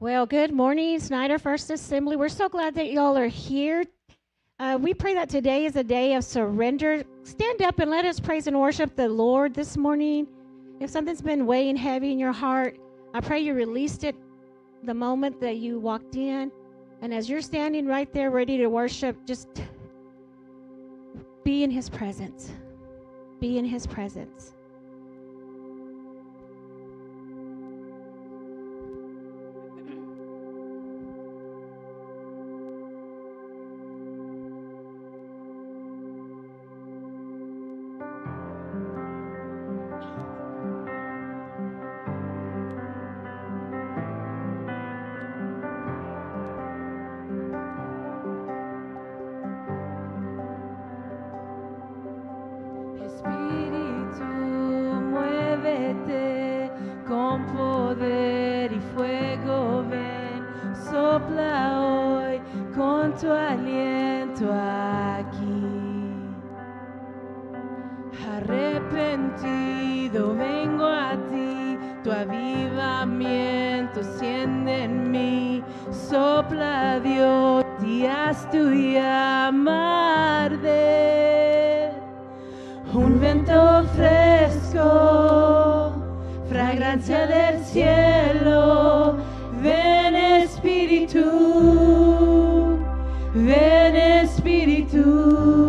Well, good morning, Snyder First Assembly. We're so glad that y'all are here. We pray that today is a day of surrender. Stand up and let us praise and worship the Lord this morning. If something's been weighing heavy in your heart, I pray you released it the moment that you walked in. And as you're standing right there ready to worship, just be in His presence. Be in His presence. Espíritu, muévete con poder y fuego, ven, sopla hoy con tu aliento aquí. Arrepentido vengo a ti, tu avivamiento enciende en mí, sopla Dios y haz tu llama arder. Un vento fresco, fragancia del cielo, ven Espíritu, ven Espíritu.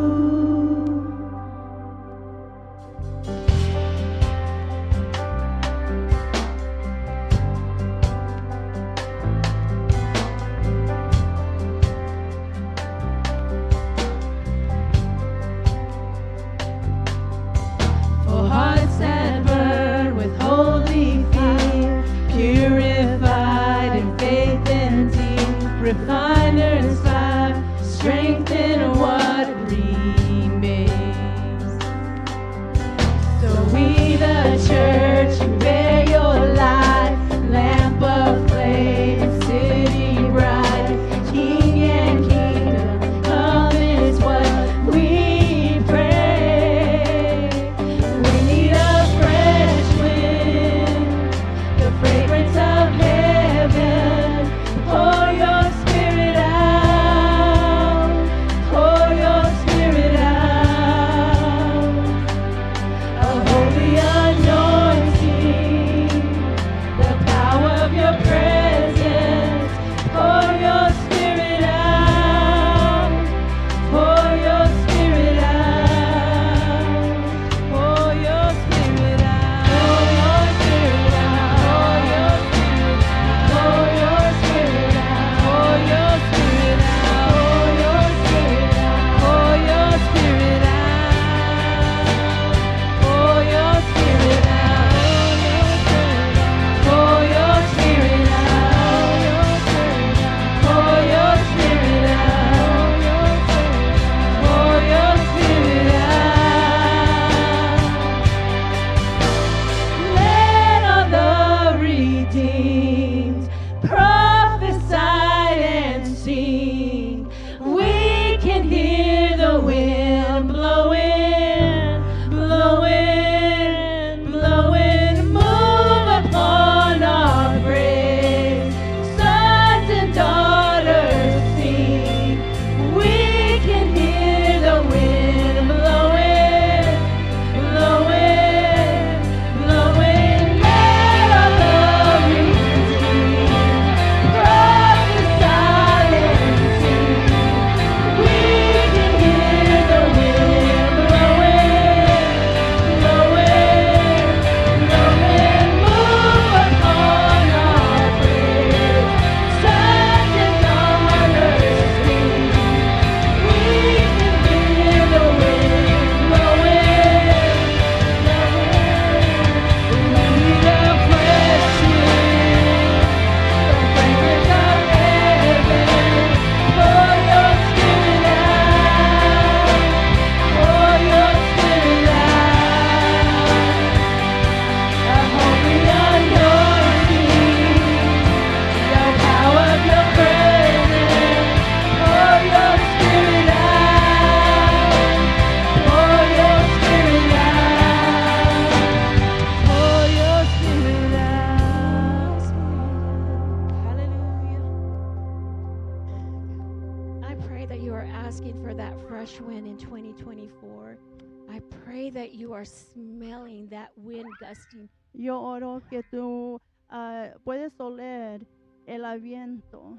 fresh wind in 2024. I pray that you are smelling that wind gusting. Yo oro que tú puedes oler el viento.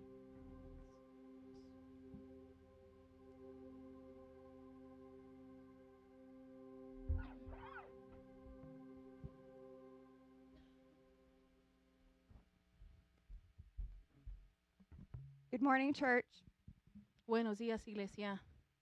Good morning, church. Buenos días, iglesia.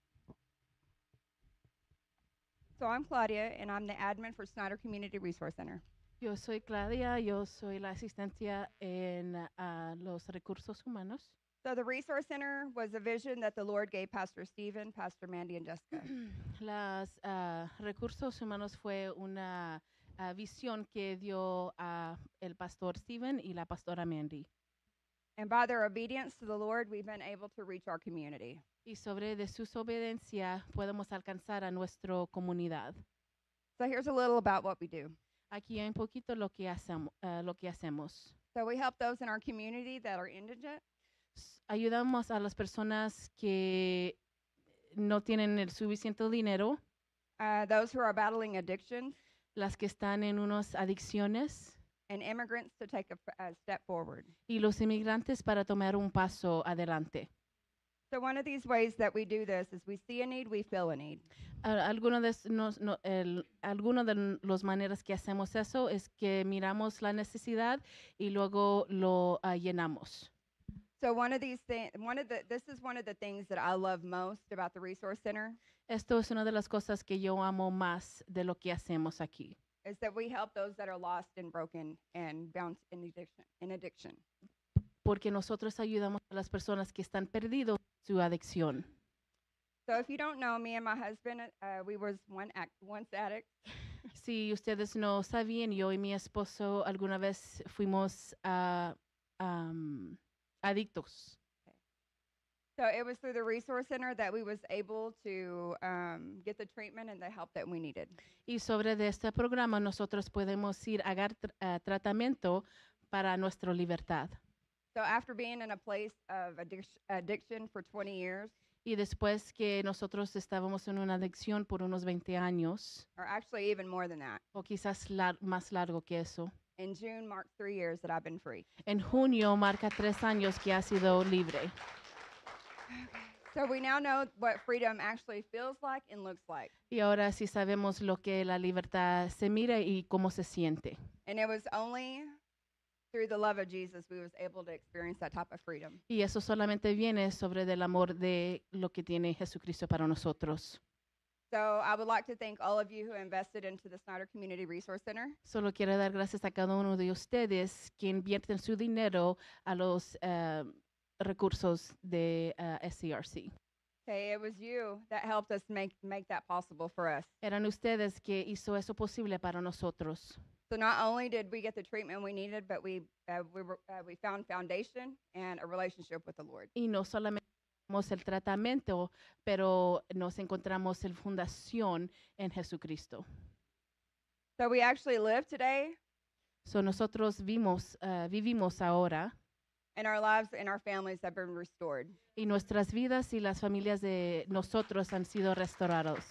So I'm Claudia, and I'm the admin for Snyder Community Resource Center. Yo soy Claudia, yo soy la asistencia en los recursos humanos. So the Resource Center was a vision that the Lord gave Pastor Stephen, Pastor Mandy, and Jessica. Los recursos humanos fue una visión que dio el pastor Steven y la pastora Mandy. And by their obedience to the Lord, we've been able to reach our community. Y sobre de su obediencia podemos alcanzar a nuestra comunidad. So here's a little about what we do. Aquí hay un poquito lo que hacemos. So we help those in our community that are indigent. Ayudamos a las personas que no tienen el suficiente dinero, Those who are battling addictions, las que están en unas adicciones and immigrants to take a step forward. y los inmigrantes para tomar un paso adelante. So one of these ways that we do this is we see a need, we fill a need. Algunas de las maneras que hacemos eso es que miramos la necesidad y luego lo llenamos. So this is one of the things that I love most about the Resource Center Esto es una de las cosas que yo amo más de lo que hacemos aquí. is that we help those that are lost and broken and bound in addiction. Porque nosotros ayudamos a las personas que están perdidos en su adicción. So if you don't know, me and my husband, we was once addicts. Si ustedes no sabían, yo y mi esposo alguna vez fuimos adictos. So it was through the Resource Center that we was able to get the treatment and the help that we needed. Y sobre de este programa nosotros podemos ir a tratamiento para nuestra libertad. So after being in a place of addiction for 20 years, Y después que nosotros estábamos en una adicción por unos 20 años, or actually even more than that, o quizás más largo que eso, in June marked 3 years that I've been free. en junio marca 3 años que ha sido libre. So we now know what freedom actually feels like and looks like. Y ahora sí sabemos lo que la libertad se mira y cómo se siente. And it was only through the love of Jesus we was able to experience that type of freedom. Y eso solamente viene sobre del amor de lo que tiene Jesucristo para nosotros. So I would like to thank all of you who invested into the Snyder Community Resource Center. Solo quiero dar gracias a cada uno de ustedes que invierten su dinero a los recursos de SCRC. Okay, it was you that helped us make that possible for us. Eran ustedes que hizo eso posible para nosotros. So not only did we get the treatment we needed, but we found foundation and a relationship with the Lord. Y no solamente tenemos el tratamiento, pero nos encontramos en fundación en Jesucristo. So we actually live today, So nosotros vivimos ahora and our lives and our families have been restored. y nuestras vidas y las familias de nosotros han sido restaurados.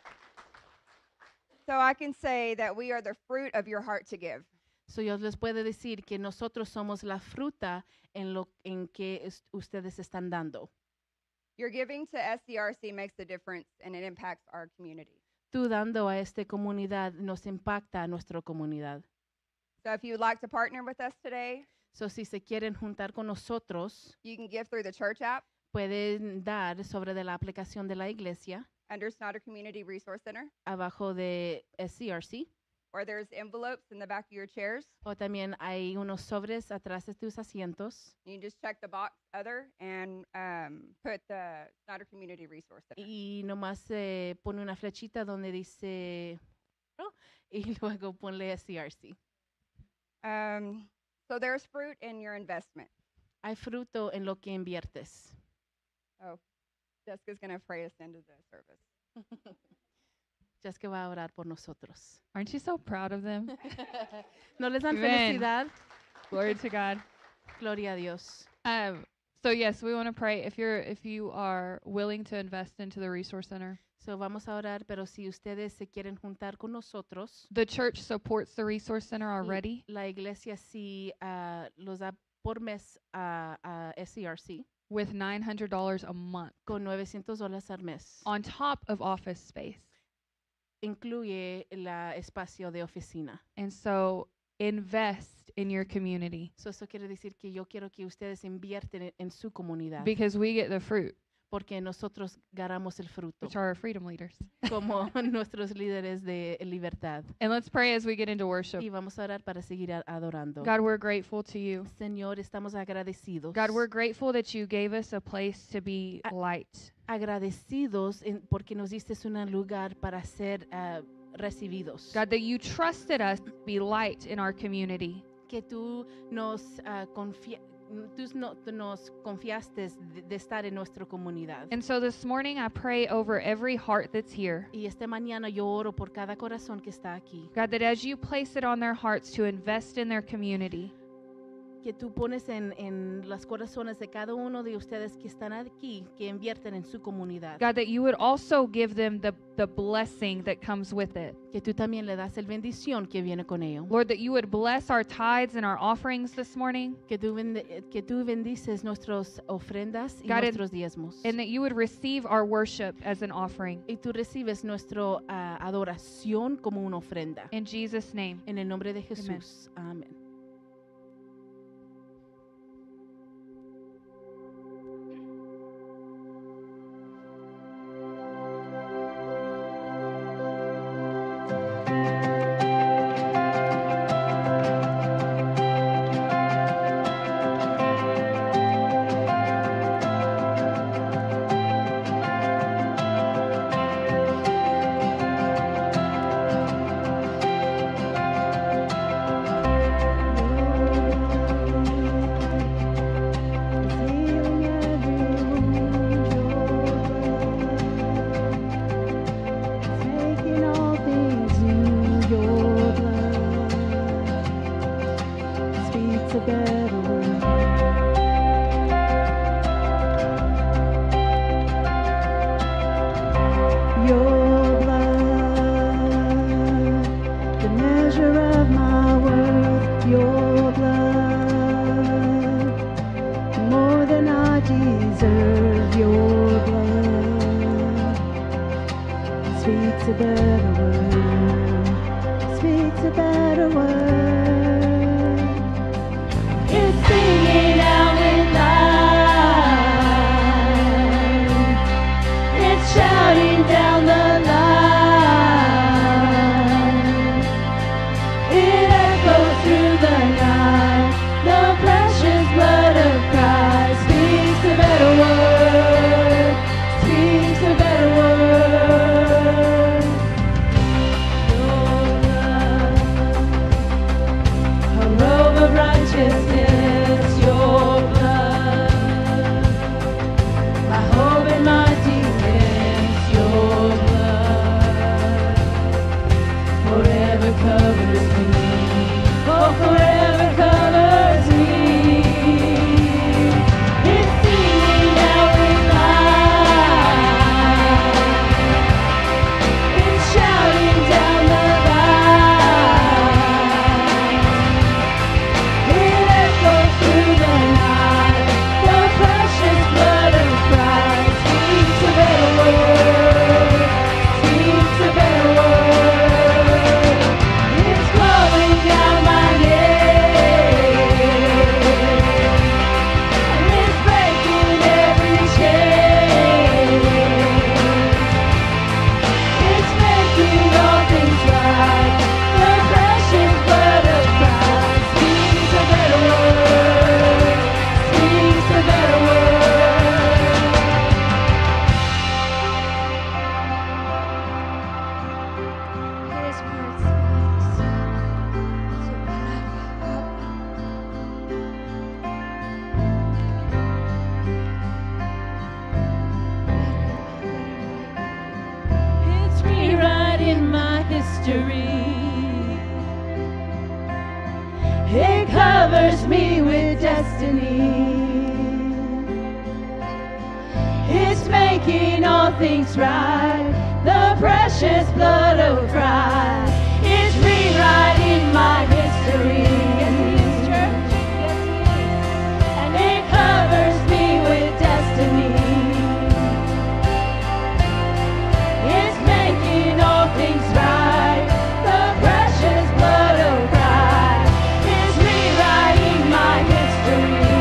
So I can say that we are the fruit of your heart to give. So yo les puedo decir que nosotros somos la fruta en que ustedes están dando. Your giving to SCRC makes a difference and it impacts our community. Tú dando a esta comunidad nos impacta a nuestra comunidad. So if you would like to partner with us today, So si se quieren juntar con nosotros, you can give through the church app pueden dar sobre de la aplicación de la iglesia under Snyder Community Resource Center, abajo de SCRC, or there's envelopes in the back of your chairs. o también hay unos sobres atrás de tus asientos You can just check the box other and put the Snyder Community Resource Center. y nomás pone una flechita donde dice ¿no? Y luego ponle SCRC. So there's fruit in your investment. Hay fruto en lo que inviertes. Oh, Jessica's going to pray us into the service. Ya es que va a orar por nosotros. Aren't you so proud of them? ¿No les dan Amen. felicidad? Glory to God. Gloria a Dios. So yes, we want to pray if you are willing to invest into the resource center. So vamos a orar, pero si ustedes se quieren juntar con nosotros, The church supports the resource center already la iglesia sí los da por mes a SCRC with $900 a month con $900 al mes. on top of office space. Incluye el espacio de oficina. And so invest in your community So, eso quiere decir que yo quiero que ustedes invierten en su comunidad, because we get the fruit, porque nosotros ganamos el fruto which are our freedom leaders. como nuestros líderes de libertad. And let's pray as we get into worship. Y vamos a orar para seguir adorando. God, we're grateful to you. Señor, estamos agradecidos. God, we're grateful that you gave us a place to be light. Agradecidos porque nos diste un lugar para ser recibidos. God, that you trusted us to be light in our community. Que tú nos confiaste de estar en nuestra comunidad. And so this morning I pray over every heart that's here. Y esta mañana yo oro por cada corazón que está aquí. God, that as you place it on their hearts to invest in their community, Que tú pones en los corazones de cada uno de ustedes que están aquí, que invierten en su comunidad. God, that you would also give them the blessing that comes with it. Que tú también le das el bendición que viene con ello. Lord, that you would bless our tithes and our offerings this morning, Que tú bendices nuestras ofrendas y God, nuestros diezmos. and that you would receive our worship as an offering. Y tú recibes nuestra adoración como una ofrenda. In Jesus' name. En el nombre de Jesús. Amén. It covers me with destiny. making all things right. The precious blood of Christ is rewriting my history. Yes, He is, church. Yes, He is. And it covers me with destiny. It's making all things right. The precious blood of Christ is rewriting my history.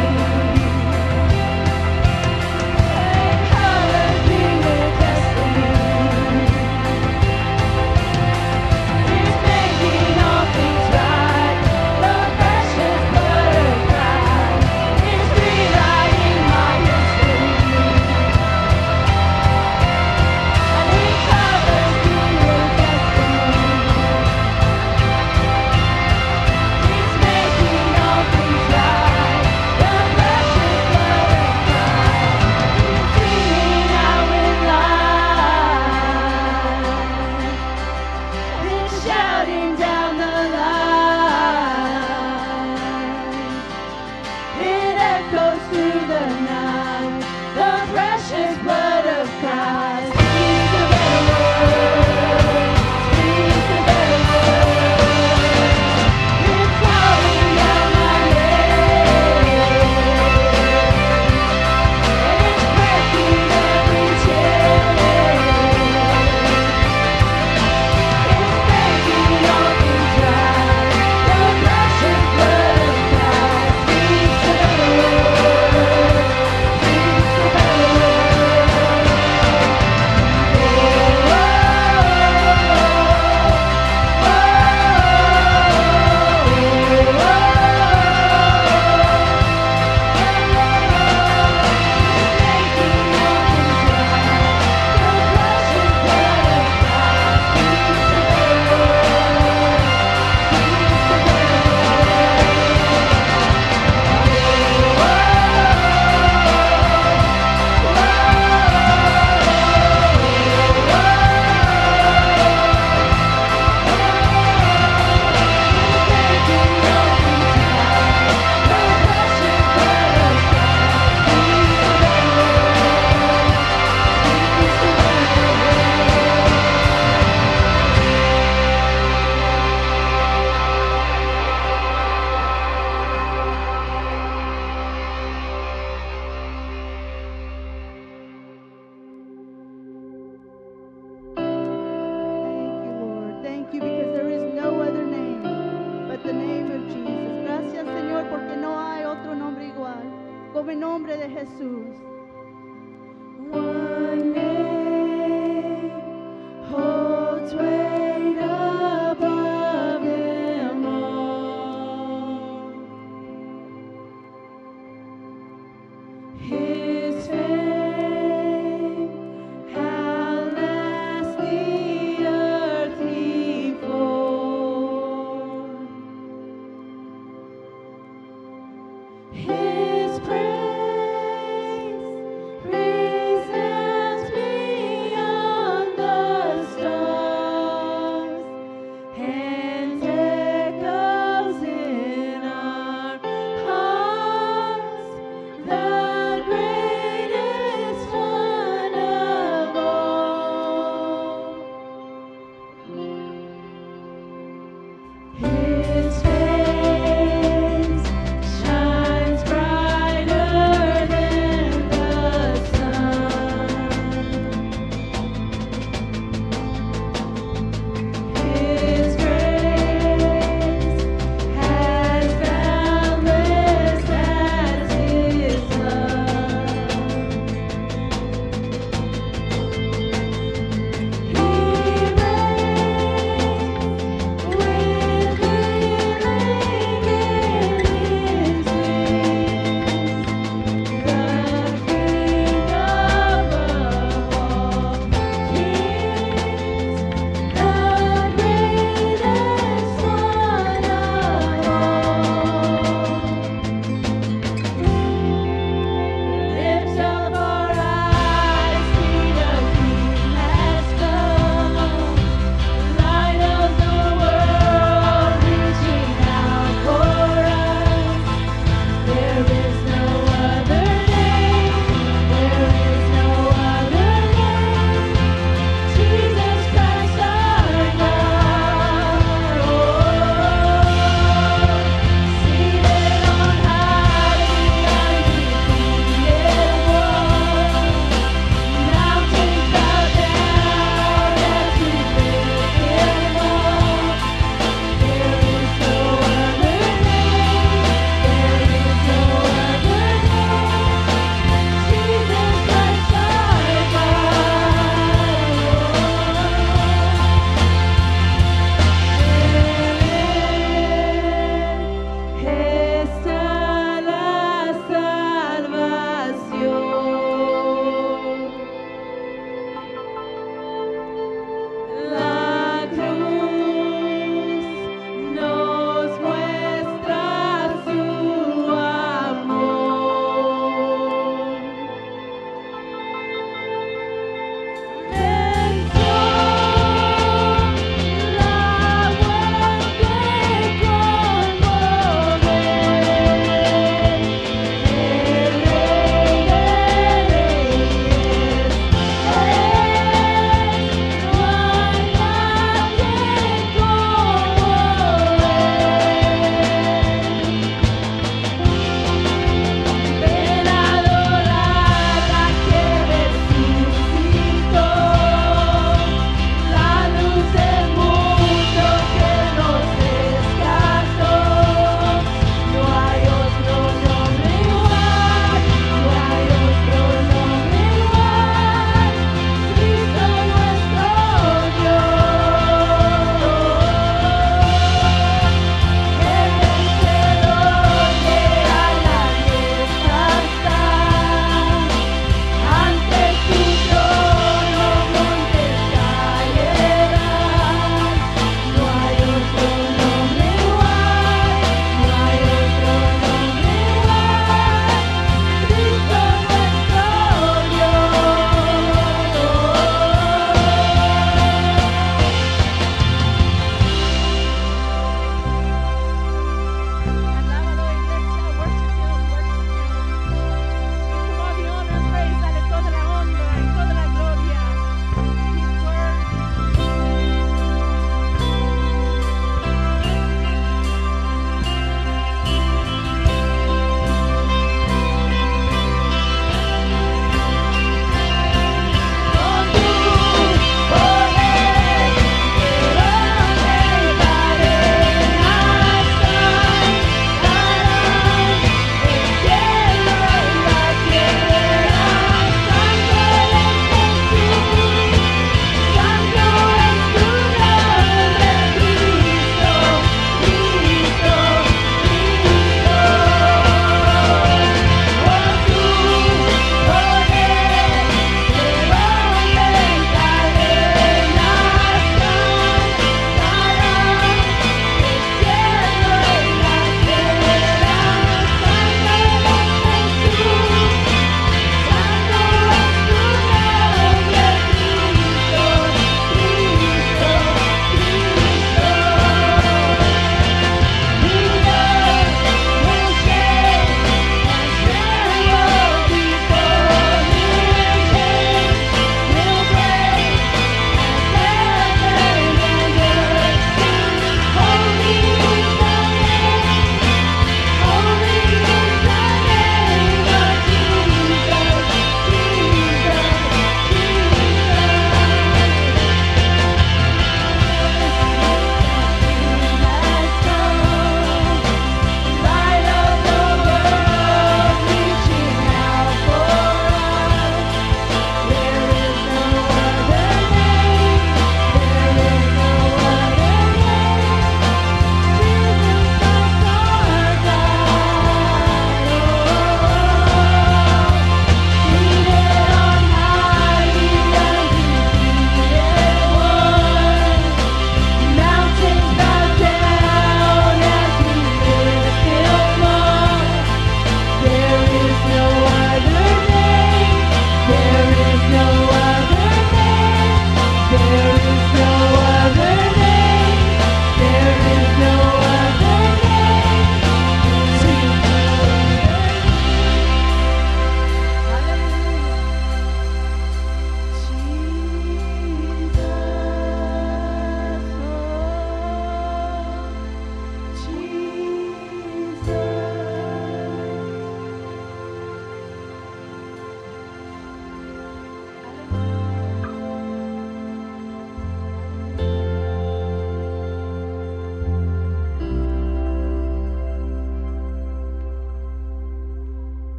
It covers me with destiny. It's making all things right. The precious blood of Christ is rewriting my history. And He covers me with destiny. He's making all things right. The precious blood of Christ is beaming out with light. And it's shouting down the line. It echoes through the night. The precious blood of Christ speaks a better word. Speaks a better word. It's calling down my name. And it's breaking every chain. It's making all things right. The precious blood of Christ speaks a better word. Speaks a better Thank you, Lord. Thank you, because there is no other name but the name of Jesus. Gracias, Señor, porque no hay otro nombre igual como el nombre de Jesús. One name holds weight above them all. His fame outlast the earthly form. His praise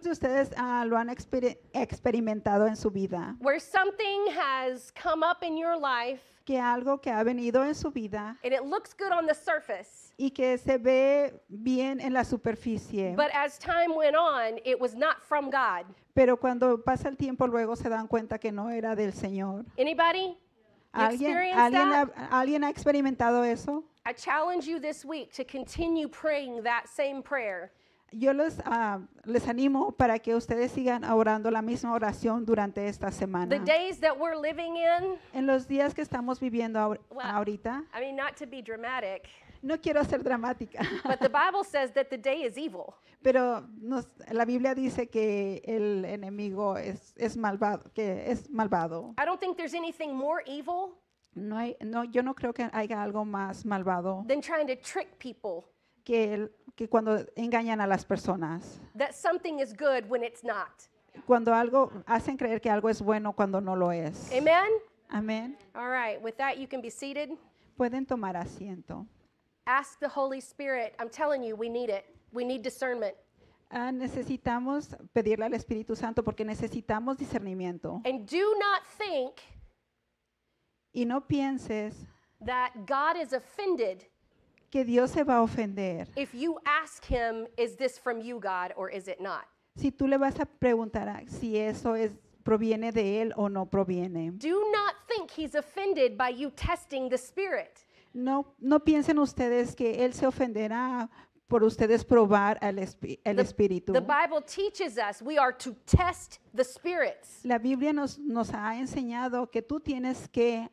de ustedes lo han experimentado en su vida? where something has come up in your life Que algo que ha venido en su vida and it looks good on the surface, y que se ve bien en la superficie, but as time went on, it was not from God. pero cuando pasa el tiempo luego se dan cuenta que no era del Señor. Anybody? You experienced that? ¿Alguien ha experimentado eso? I challenge you this week to continue praying that same prayer. Yo les animo para que ustedes sigan orando la misma oración durante esta The semana. days that we're living in, En los días que estamos viviendo Well, ahorita, I mean, not to be dramatic, no quiero ser dramática, but the Bible says that the day is evil. pero la Biblia dice que el enemigo es malvado, que es malvado. I don't think there's anything more evil Yo no creo que haya algo más malvado than trying to trick people que cuando engañan a las personas. that something is good when it's not. Cuando hacen creer que algo es bueno cuando no lo es. Amen? Amén. All right, with that, you can be seated. Pueden tomar asiento. Ask the Holy Spirit. I'm telling you, we need it. We need discernment. Necesitamos pedirle al Espíritu Santo porque necesitamos discernimiento. And do not think Y no pienses that God is offended que Dios se va a ofender. if you ask him, is this from you, God, or is it not? Si tú le vas a preguntar si eso proviene de Él o no proviene. Do not think he's offended by you testing the Spirit. No piensen ustedes que Él se ofenderá por ustedes probar el Espíritu. The Bible teaches us we are to test the spirits. La Biblia nos ha enseñado que tú tienes que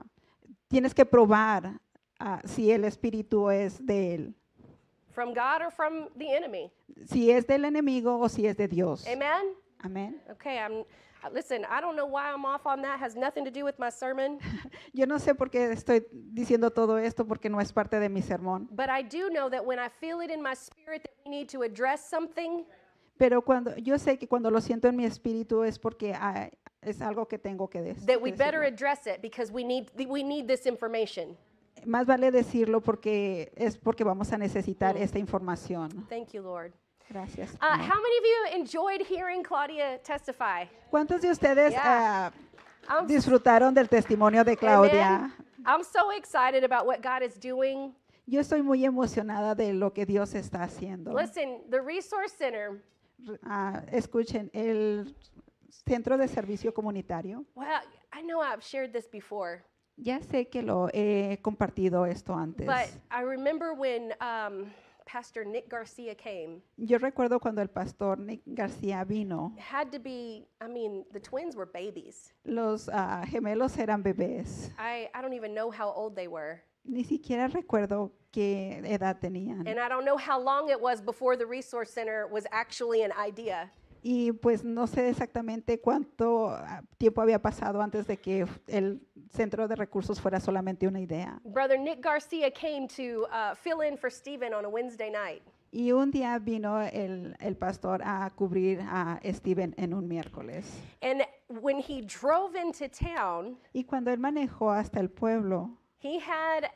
probar si el Espíritu es de Él. From God or from the enemy. Si es del enemigo o si es de Dios. Amen? Amén. Okay, listen, I don't know why I'm off on that. Has nothing to do with my sermon. Yo no sé por qué estoy diciendo todo esto porque no es parte de mi sermón. But I do know that when I feel it in my spirit that we need to address something, Pero yo sé que cuando lo siento en mi espíritu es porque es algo que tengo que that we better decirlo. address it because we need this information. Más vale decirlo porque vamos a necesitar esta información. Thank you, Lord. Gracias. How many of you enjoyed hearing Claudia testify? ¿Cuántos de ustedes Yeah. I'm disfrutaron del testimonio de Claudia? Amen. I'm so excited about what God is doing. Yo estoy muy emocionada de lo que Dios está haciendo. Listen, the Resource Center, Escuchen, el Centro de Servicio Comunitario, well, I know I've shared this before, ya sé que lo he compartido esto antes. but I remember when Pastor Nick Garcia came. Yo recuerdo cuando el pastor Nick García vino, It had to be, I mean, the twins were babies. los gemelos eran bebés. I don't even know how old they were. Ni siquiera recuerdo qué edad tenían. And I don't know how long it was before the Resource Center was actually an idea. Y pues no sé exactamente cuánto tiempo había pasado antes de que el centro de recursos fuera solamente una idea. Brother Nick Garcia came to fill in for Stephen on a Wednesday night. Y un día vino el pastor a cubrir a Steven en un miércoles. And when he drove into town, Y cuando él manejó hasta el pueblo, he had,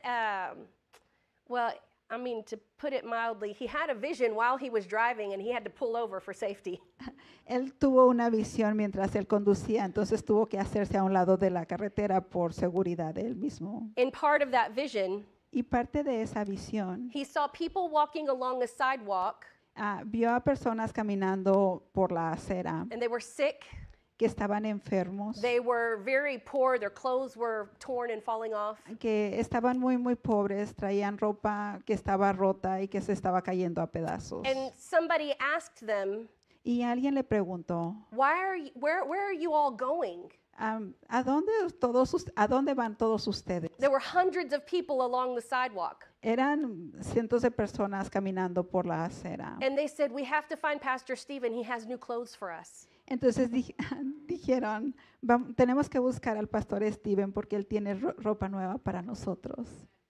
well, I mean, to put it mildly, he had a vision while he was driving and he had to pull over for safety. él tuvo una visión mientras él conducía, entonces tuvo que hacerse a un lado de la carretera por seguridad de él mismo. In part of that vision, Y parte de esa visión, he saw people walking along a sidewalk vio a personas caminando por la acera and they were sick. que estaban enfermos, They were very poor. Their clothes were torn and falling off. que estaban muy, muy pobres, traían ropa que estaba rota y que se estaba cayendo a pedazos. And somebody asked them, Y alguien le preguntó, where are you all going? ¿a dónde van todos ustedes? There were hundreds of people along the sidewalk. Eran cientos de personas caminando por la acera. And they said, we have to find Pastor Stephen. He has new clothes for us. Entonces dijeron, tenemos que buscar al pastor Steven porque él tiene ropa nueva para nosotros.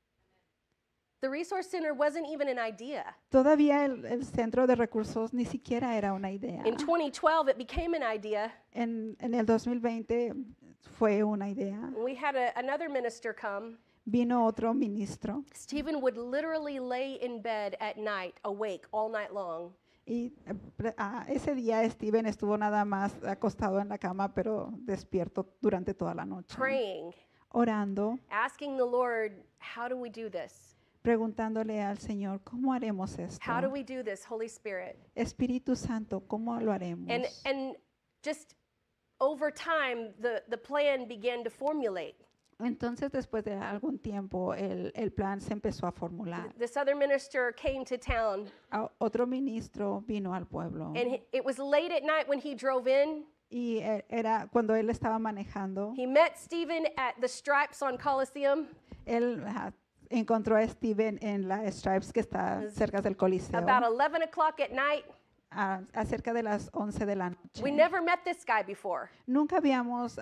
The Resource Center wasn't even an idea. Todavía el centro de recursos ni siquiera era una idea. In 2012, it became an idea. En el 2020 fue una idea. We had another minister come. Vino otro ministro Stephen would literally lay in bed at night, awake all night long. Y ese día Steven estuvo nada más acostado en la cama, pero despierto durante toda la noche, praying, orando, asking the Lord, how do we do this? preguntándole al Señor, ¿cómo haremos esto? How do we do this, Holy Spirit? Espíritu Santo, ¿cómo lo haremos? And just over time, the plan began to formulate. Entonces, después de algún tiempo, el plan se empezó a formular. This other minister came to town, Otro ministro vino al pueblo and it was late at night when he drove in. y era cuando él estaba manejando. He met Stephen at the Stripes on Coliseum Él encontró a Steven en la Stripes que está cerca del Coliseo, about 11 o'clock at night. acerca de las 11 de la noche. We never met this guy before. Nunca habíamos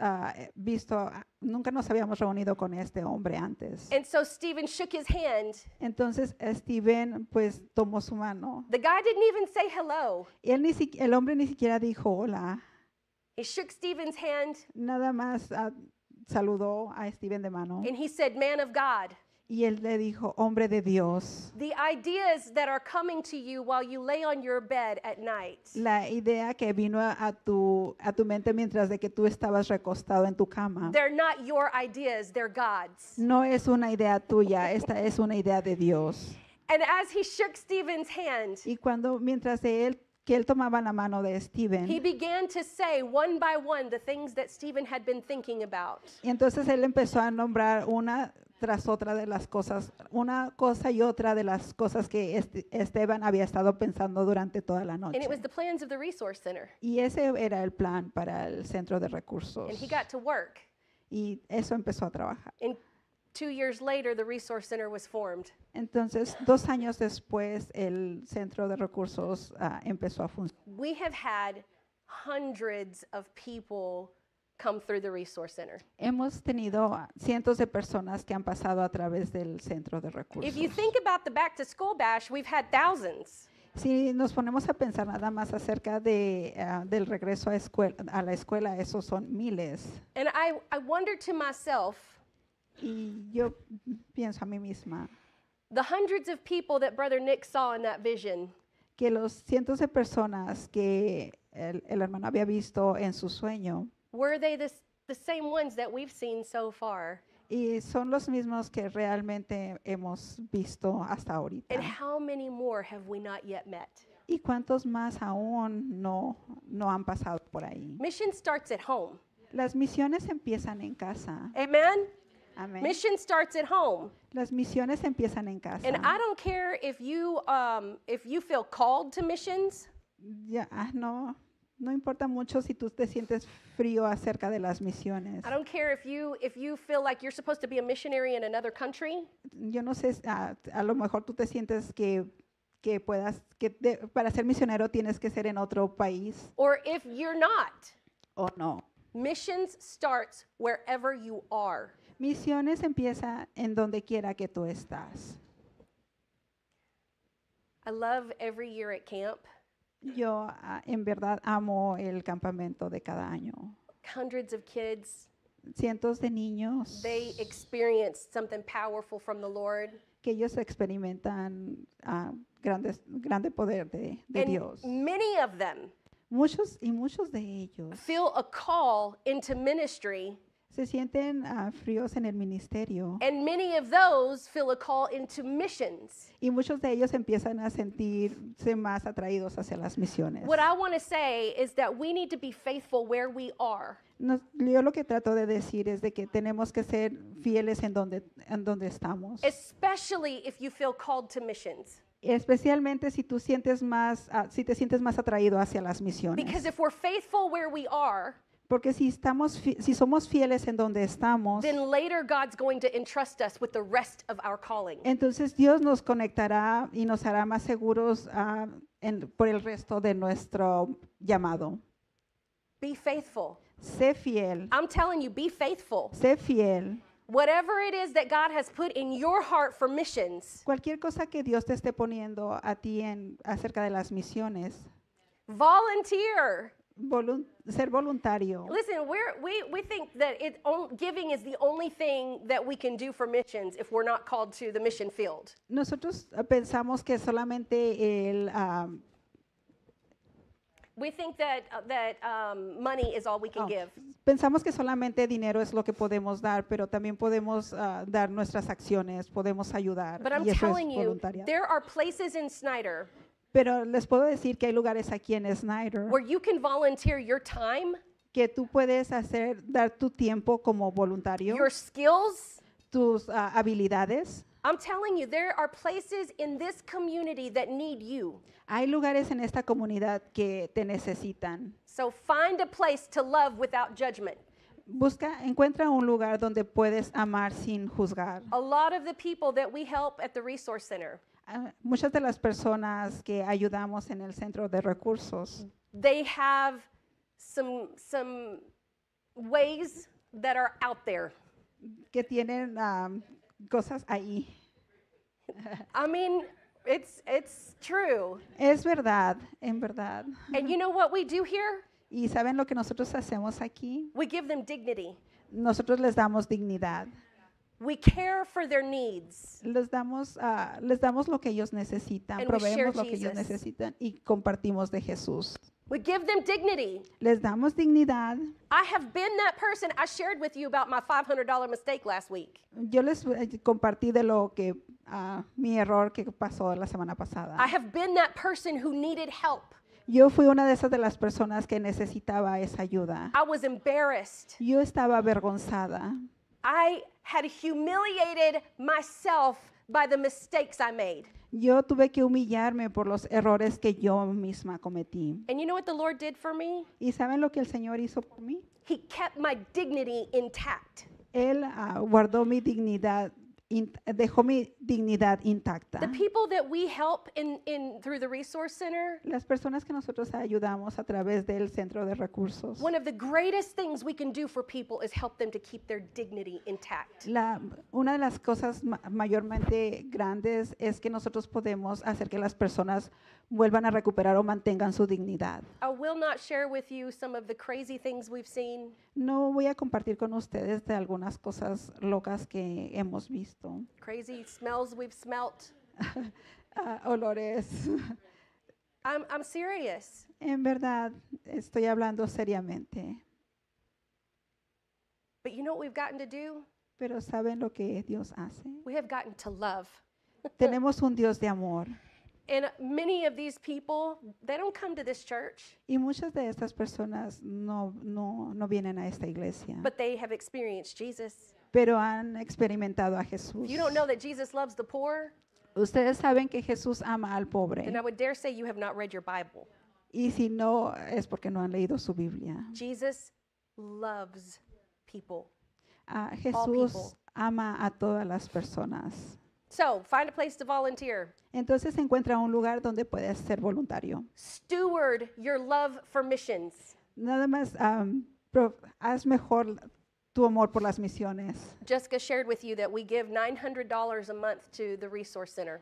nunca nos habíamos reunido con este hombre antes. And so Stephen shook his hand. Entonces Steven pues tomó su mano. The guy didn't even say hello. Y el hombre ni siquiera dijo hola, He shook Stephen's hand nada más saludó a Steven de mano. and he said, "Man of God, Y él le dijo, hombre de Dios, the ideas that are coming to you while you lay on your bed at night, la idea que vino a tu mente mientras de que tú estabas recostado en tu cama, they're not your ideas, they're God's." no es una idea tuya, esta es una idea de Dios. And as he shook Stephen's hand, Y mientras que él tomaba la mano de he Steven, began to say one by one the things that Stephen had been thinking about. y entonces él empezó a nombrar una tras otra de las cosas, una cosa y otra de las cosas que Esteban había estado pensando durante toda la And it was noche. the plans of the Resource Center. Y ese era el plan para el centro de recursos. And he got to work. Y eso empezó a trabajar. And 2 years later, the Resource Center was formed. Entonces, 2 años después, el centro de recursos empezó a funcionar. We have had hundreds of people come through the Resource Center. Hemos tenido cientos de personas que han pasado a través del centro de recursos. If you think about the back to school bash, we've had thousands. Si nos ponemos a pensar nada más acerca del regreso a la escuela, esos son miles. And I wonder to myself, Y yo pienso a mí misma the hundreds of people that Brother Nick saw in that vision, que los cientos de personas que el hermano había visto en su sueño, were they the same ones that we've seen so far? y son los mismos que realmente hemos visto hasta ahorita. And how many more have we not yet met? ¿Y cuántos más aún no han pasado por ahí? Mission starts at home. Las misiones empiezan en casa. Amen? Amén. Mission starts at home. Las misiones empiezan en casa. And I don't care if you feel called to missions. Ya, no importa mucho si tú te sientes frío acerca de las misiones. I don't care if you feel like you're supposed to be a missionary in another country. Yo no sé, a lo mejor tú te sientes que para ser misionero tienes que ser en otro país Or if you're not. o no. Missions starts wherever you are. Misiones empieza en donde quiera que tú estás. I love every year at camp. Yo en verdad amo el campamento de cada año. Hundreds of kids, Cientos de niños they experience something powerful from the Lord. que ellos experimentan grande poder de And Dios. many of them Muchos de ellos feel a call into ministry, se sienten fríos en el ministerio and many of those feel a call into missions. y muchos de ellos empiezan a sentirse más atraídos hacia las misiones. What I want to say is that we need to be faithful where we are. Yo lo que trato de decir es de que tenemos que ser fieles en donde estamos, Especially if you feel called to missions. especialmente si tú sientes si te sientes más atraído hacia las misiones. Because if we're faithful where we are, Porque si somos fieles en donde estamos, then later God's going to entrust us with the rest of our calling. entonces Dios nos conectará y nos hará más seguros por el resto de nuestro llamado. Be faithful. Sé fiel, I'm telling you, be faithful. sé fiel. Whatever it is that God has put in your heart for missions, Cualquier cosa que Dios te esté poniendo a ti acerca de las misiones, volunteer. ser voluntario. Listen, we think that giving is the only thing that we can do for missions if we're not called to the mission field. Nosotros pensamos que solamente We think that money is all we can Oh, give. Pensamos que solamente dinero es lo que podemos dar, pero también podemos dar nuestras acciones, podemos ayudar. But I'm Y eso es telling you, voluntariado. there are places in Snyder Pero les puedo decir que hay lugares aquí en Snyder where you can volunteer your time, que tú puedes dar tu tiempo como voluntario, your skills. tus habilidades. I'm telling you, there are places in this community that need you. Hay lugares en esta comunidad que te necesitan. So find a place to love without judgment. Encuentra un lugar donde puedes amar sin juzgar. A lot of the people that we help at the Resource Center, Muchas de las personas que ayudamos en el centro de recursos, they have some ways that are out there. que tienen cosas ahí. I mean, it's true. Es verdad, en verdad. And you know what we do here? Y ¿saben lo que nosotros hacemos aquí? We give them dignity. Nosotros les damos dignidad. We care for their needs. Les damos lo que ellos necesitan, And we share proveemos lo que ellos Jesus. necesitan y compartimos de Jesús. We give them dignity. Les damos dignidad. I have been that person. I shared with you about my $500 mistake last week. Yo les compartí de lo que mi error que pasó la semana pasada. I have been that person who needed help. Yo fui una de esas de las personas que necesitaba esa ayuda. I was embarrassed. Yo estaba avergonzada. I had humiliated myself by the mistakes I made. Yo tuve que humillarme por los errores que yo misma cometí. And you know what the Lord did for me? ¿Y saben lo que el Señor hizo por mí? He kept my dignity intact. Él guardó mi dignidad, dejó mi dignidad intacta. The people that we help through the Resource Center, Las personas que nosotros ayudamos a través del centro de recursos, one of the greatest things we can do for people is help them to keep their dignity intact. una de las cosas mayormente grandes es que nosotros podemos hacer que las personas vuelvan a recuperar o mantengan su dignidad. I will not share with you some of the crazy things we've seen. No voy a compartir con ustedes de algunas cosas locas que hemos visto. Crazy smells we've smelt. Olores. I'm serious. En verdad, estoy hablando seriamente. But you know what we've gotten to do? Pero ¿saben lo que Dios hace? We have gotten to love. Tenemos un Dios de amor. And many of these people, they don't come to this church, Y muchas de estas personas no vienen a esta iglesia, but they have experienced Jesus. pero han experimentado a Jesús. If you don't know that Jesus loves the poor, Ustedes saben que Jesús ama al pobre. then I would dare say you have not read your Bible. Y si no, es porque no han leído su Biblia. Jesus loves people. Jesús people. ama a todas las personas. So find a place to volunteer. Entonces encuentra un lugar donde puedes ser voluntario. Steward your love for missions. Nada más haz mejor tu amor por las misiones. Jessica shared with you that we give $900 a month to the Resource Center.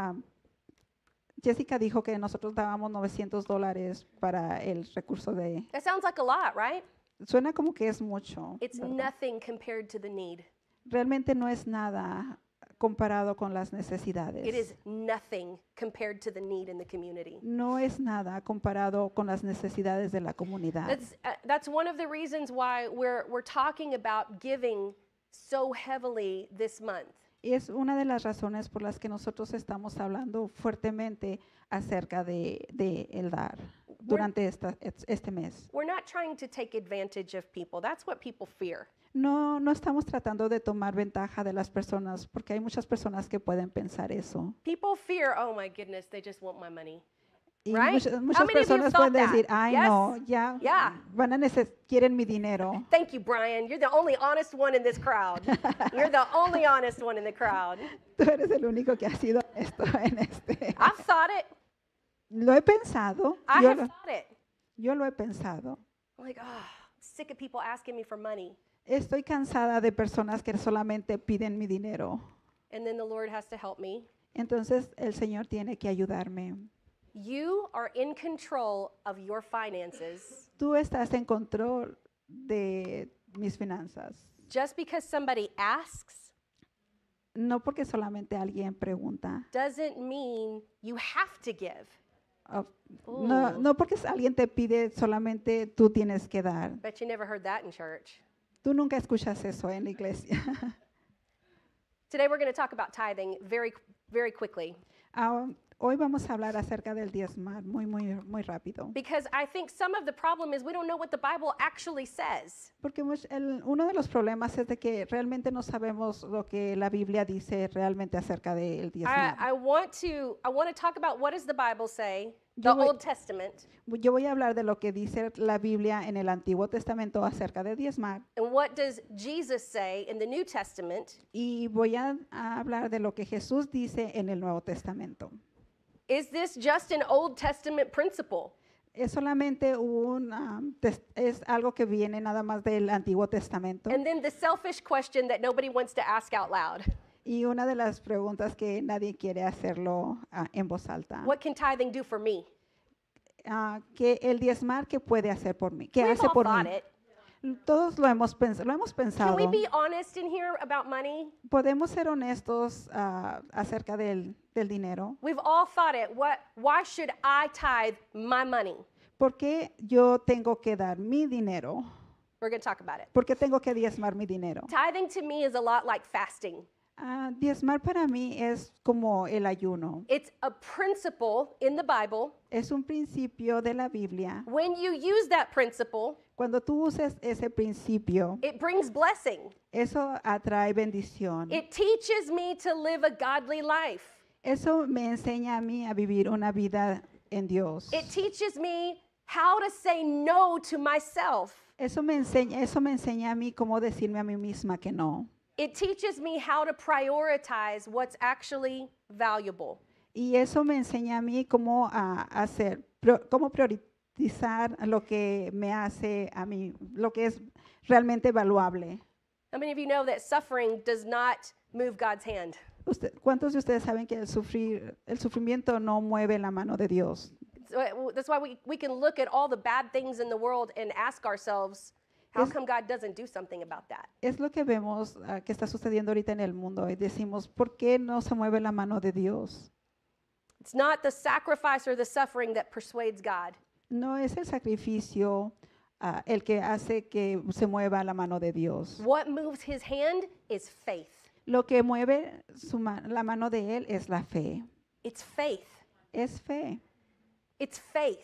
Jessica dijo que nosotros dábamos $900 para el recurso de... That sounds like a lot, right? Suena como que es mucho. It's ¿verdad? nothing compared to the need. Realmente no es nada comparado con las necesidades. It is nothing compared to the need in the community. No es nada comparado con las necesidades de la comunidad. That's one of the reasons why we're talking about giving so heavily this month. Es una de las razones por las que nosotros estamos hablando fuertemente acerca de el dar durante este mes. We're not trying to take advantage of people. That's what people fear. No estamos tratando de tomar ventaja de las personas porque hay muchas personas que pueden pensar eso. People fear, oh my goodness, they just want my money. Y Right? muchas How many of you personas thought pueden decir, that? ay Yes? no, ya Yeah. quieren mi dinero. Thank you, Brian. You're the only honest one in this crowd. You're the only honest one in the crowd. Tú eres el único que ha sido esto en este. I've thought it. Lo he pensado. I Yo have lo, thought it. yo lo he pensado. I'm like, oh, I'm sick of people asking me for money. Estoy cansada de personas que solamente piden mi dinero. And then the Lord has to help me. Entonces el Señor tiene que ayudarme. You are in control of your finances. Tú estás en control de mis finanzas. Just because somebody asks No porque solamente alguien pregunta. doesn't mean you have to give. No, Ooh. no porque alguien te pide, solamente tú tienes que dar. Bet you never heard that in church. Tú nunca escuchas eso en la iglesia. Today we're going to talk about tithing very quickly Hoy vamos a hablar acerca del diezmar muy rápido. because I think some of the problem is we don't know what the Bible actually says. Porque uno de los problemas es de que realmente no sabemos lo que la Biblia dice realmente acerca del diezmar. I want to talk about what does the Bible say, the Yo voy- Old Testament, Yo voy a hablar de lo que dice la Biblia en el Antiguo Testamento acerca de diezmar. and what does Jesus say in the New Testament. Y voy a hablar de lo que Jesús dice en el Nuevo Testamento. Is this just an Old Testament principle? Es solamente es algo que viene nada más del Antiguo Testamento. And then the selfish question that nobody wants to ask out loud. Y una de las preguntas que nadie quiere hacerlo en voz alta. What can tithing do for me? Que el diezmar, ¿qué puede hacer por mí? ¿Qué We've hace all por thought mí? it. Todos lo hemos Can pensado. we be honest in here about money? Podemos ser honestos acerca del dinero. We've all thought it. Why should I tithe my money? ¿Por qué yo tengo que dar mi dinero? We're going to talk about it. ¿Por qué tengo que diezmar mi dinero? Tithing to me is a lot like fasting. Diezmar para mí es como el ayuno. It's a principle in the Bible. Es un principio de la Biblia. When you use that principle, Cuando tú uses ese principio, it brings blessing. eso atrae bendición. It teaches me to live a godly life. Eso me enseña a mí a vivir una vida en Dios. It teaches me how to say no to myself. Eso me enseña a mí cómo decirme a mí misma que no. It teaches me how to prioritize what's actually valuable. Y eso me enseña a mí cómo cómo priorizar lo que me hace a mí, lo que es realmente valuable. How many of you know that suffering does not move God's hand? ¿Cuántos de ustedes saben que el sufrimiento no mueve la mano de Dios? So that's why we can look at all the bad things in the world and ask ourselves, how Es- come God doesn't do something about that? Es lo que vemos que está sucediendo ahorita en el mundo y decimos, ¿por qué no se mueve la mano de Dios? It's not the sacrifice or the suffering that persuades God. No es el sacrificio el que hace que se mueva la mano de Dios. What moves his hand is faith. Lo que mueve la mano de Él es la fe. It's faith. Es fe. It's faith.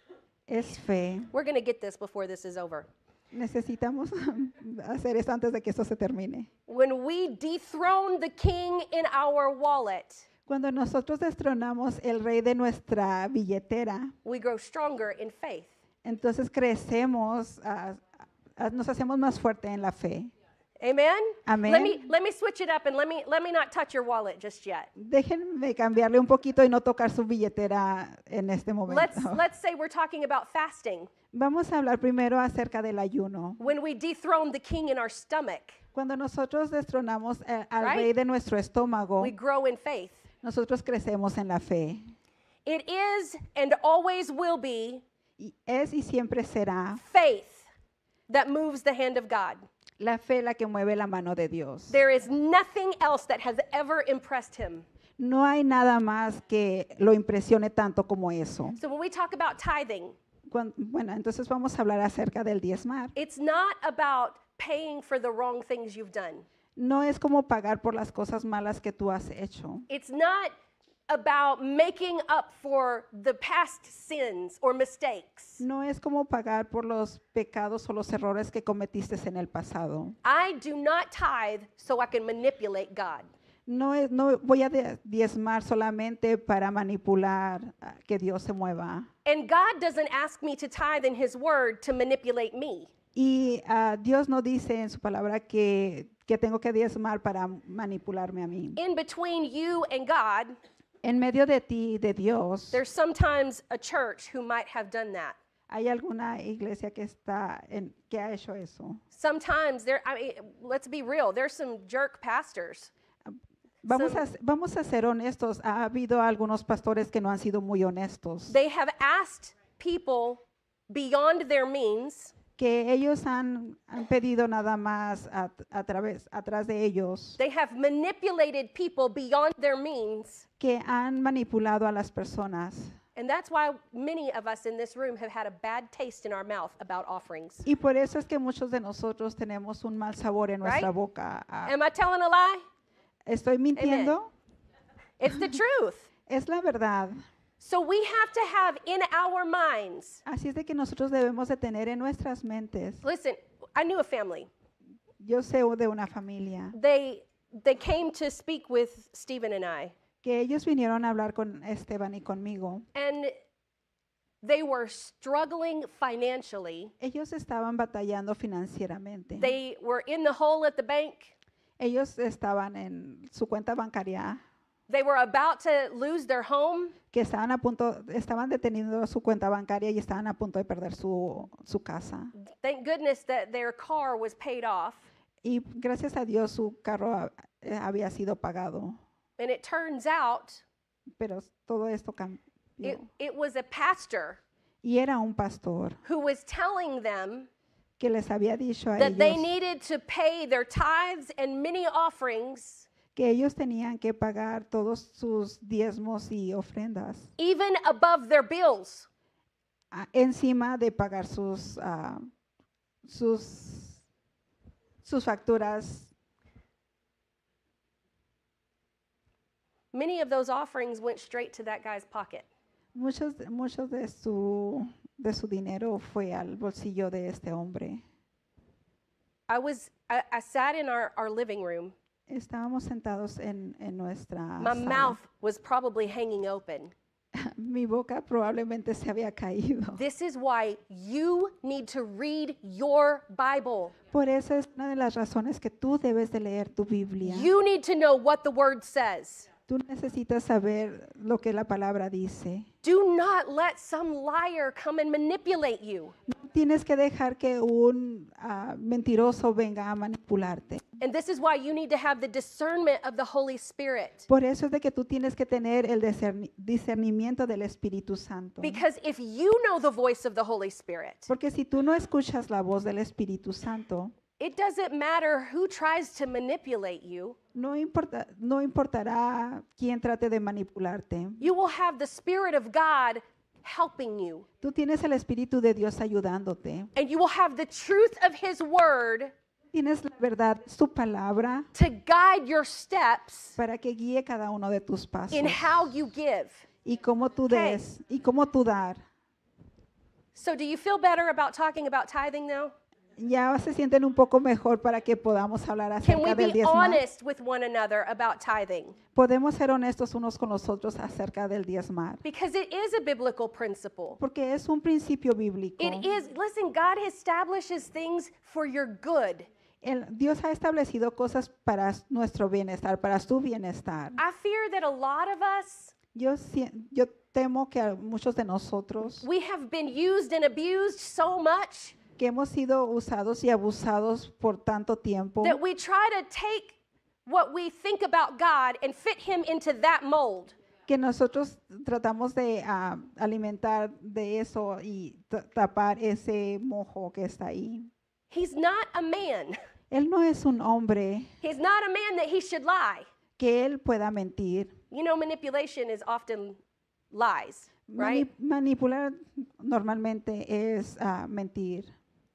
Es fe. We're going to get this before this is over. Necesitamos hacer esto antes de que esto se termine. When we dethrone the king in our wallet, Cuando nosotros destronamos el rey de nuestra billetera, we grow stronger in faith. entonces crecemos, nos hacemos más fuerte en la fe. Amen? Amén. Let me switch it up and let me not touch your wallet just yet. Déjenme cambiarle un poquito y no tocar su billetera en este momento. Let's say we're talking about fasting. Vamos a hablar primero acerca del ayuno. When we dethrone the king in our stomach, Cuando nosotros destronamos al Right? rey de nuestro estómago, we grow in faith. nosotros crecemos en la fe. It is and always will be Y es y siempre será faith that moves the hand of God. la fe la que mueve la mano de Dios. There is nothing else that has ever impressed him. No hay nada más que lo impresione tanto como eso. So when we talk about tithing, Bueno, entonces vamos a hablar acerca del diezmar. it's not about paying for the wrong things you've done. No es como pagar por las cosas malas que tú has hecho. It's not about making up for the past sins or mistakes. No es como pagar por los pecados o los errores que cometiste en el pasado. I do not tithe so I can manipulate God. No voy a diezmar solamente para manipular que Dios se mueva. And God doesn't ask me to tithe in His Word to manipulate me. Y Dios no dice en su palabra que tengo que diezmar para manipularme a mí. In between you and God, En medio de ti y de Dios, there's sometimes a church who might have done that. hay alguna iglesia que ha hecho eso. Sometimes let's be real, there's some jerk pastors. Vamos a ser honestos. Ha habido algunos pastores que no han sido muy honestos. They have asked people beyond their means, Que ellos han pedido nada más atrás de ellos. they have manipulated people beyond their means Que han manipulado a las personas And that's why many of us in this room have had a bad taste in our mouth about offerings. Y por eso es que muchos de nosotros tenemos un mal sabor en nuestra Right? boca. Am I telling a lie? ¿Estoy mintiendo? It's the truth. Es la verdad. So we have to have in our minds. Así es de que nosotros debemos de tener en nuestras mentes. Listen, I knew a family. Yo sé de una familia They came to speak with Stephen and I, que ellos vinieron a hablar con Esteban y conmigo. and they were struggling financially. Ellos estaban batallando financieramente. They were in the hole at the bank. Ellos estaban en su cuenta bancaria, They were about to lose their home. que estaban deteniendo su cuenta bancaria y estaban a punto de perder su casa. Thank goodness that their car was paid off. Y gracias a Dios su carro había sido pagado. And it turns out Pero todo esto cambió. it was a pastor Y era un pastor who was telling them que les había dicho a that they ellos needed to pay their tithes and many offerings que ellos tenían que pagar todos sus diezmos y ofrendas even above their bills. encima de pagar sus facturas. Many of those offerings went straight to that guy's pocket. Muchos de su dinero fue al bolsillo de este hombre. I sat in our living room. Estábamos sentados en nuestra My sala. mouth was probably hanging open. Mi boca probablemente se había caído. This is why you need to read your Bible. Por eso es una de las razones que tú debes de leer tu Biblia. You need to know what the word says. Tú necesitas saber lo que la palabra dice. Do not let some liar come and manipulate you. No tienes que dejar que un mentiroso venga a manipularte. And this is why you need to have the discernment of the Holy Spirit. Por eso es de que tú tienes que tener el discernimiento del Espíritu Santo. Because if you know the voice of the Holy Spirit, Porque si tú no escuchas la voz del Espíritu Santo, it doesn't matter who tries to manipulate you. no importará quién trate de manipularte. You will have the Spirit of God helping you. Tú tienes el Espíritu de Dios ayudándote. And you will have the truth of His Word Tienes la verdad, su palabra, to guide your steps para que guíe cada uno de tus pasos. in how you give. Y cómo tú Okay. des, y cómo tú dar. So, do you feel better about talking about tithing now? Ya se sienten un poco mejor para que podamos hablar Can we acerca del be diezmar. honest with one another about tithing? Podemos ser honestos unos con los otros acerca del diezmar. Because it is a biblical principle. Porque es un principio bíblico. It is, listen, God establishes things for your good. Dios ha establecido cosas para nuestro bienestar, para su bienestar. I fear that a lot of us, Yo temo que a muchos de nosotros we have been used and abused so much que hemos sido usados y abusados por tanto tiempo, that we try to take what we think about God and fit Him into that mold. que nosotros tratamos de alimentar de eso y tapar ese mojo que está ahí. He's not a man. Él no es un hombre He's not a man that he should lie. que él pueda mentir. You know, manipulation is often lies, right? Manipular normalmente es mentir.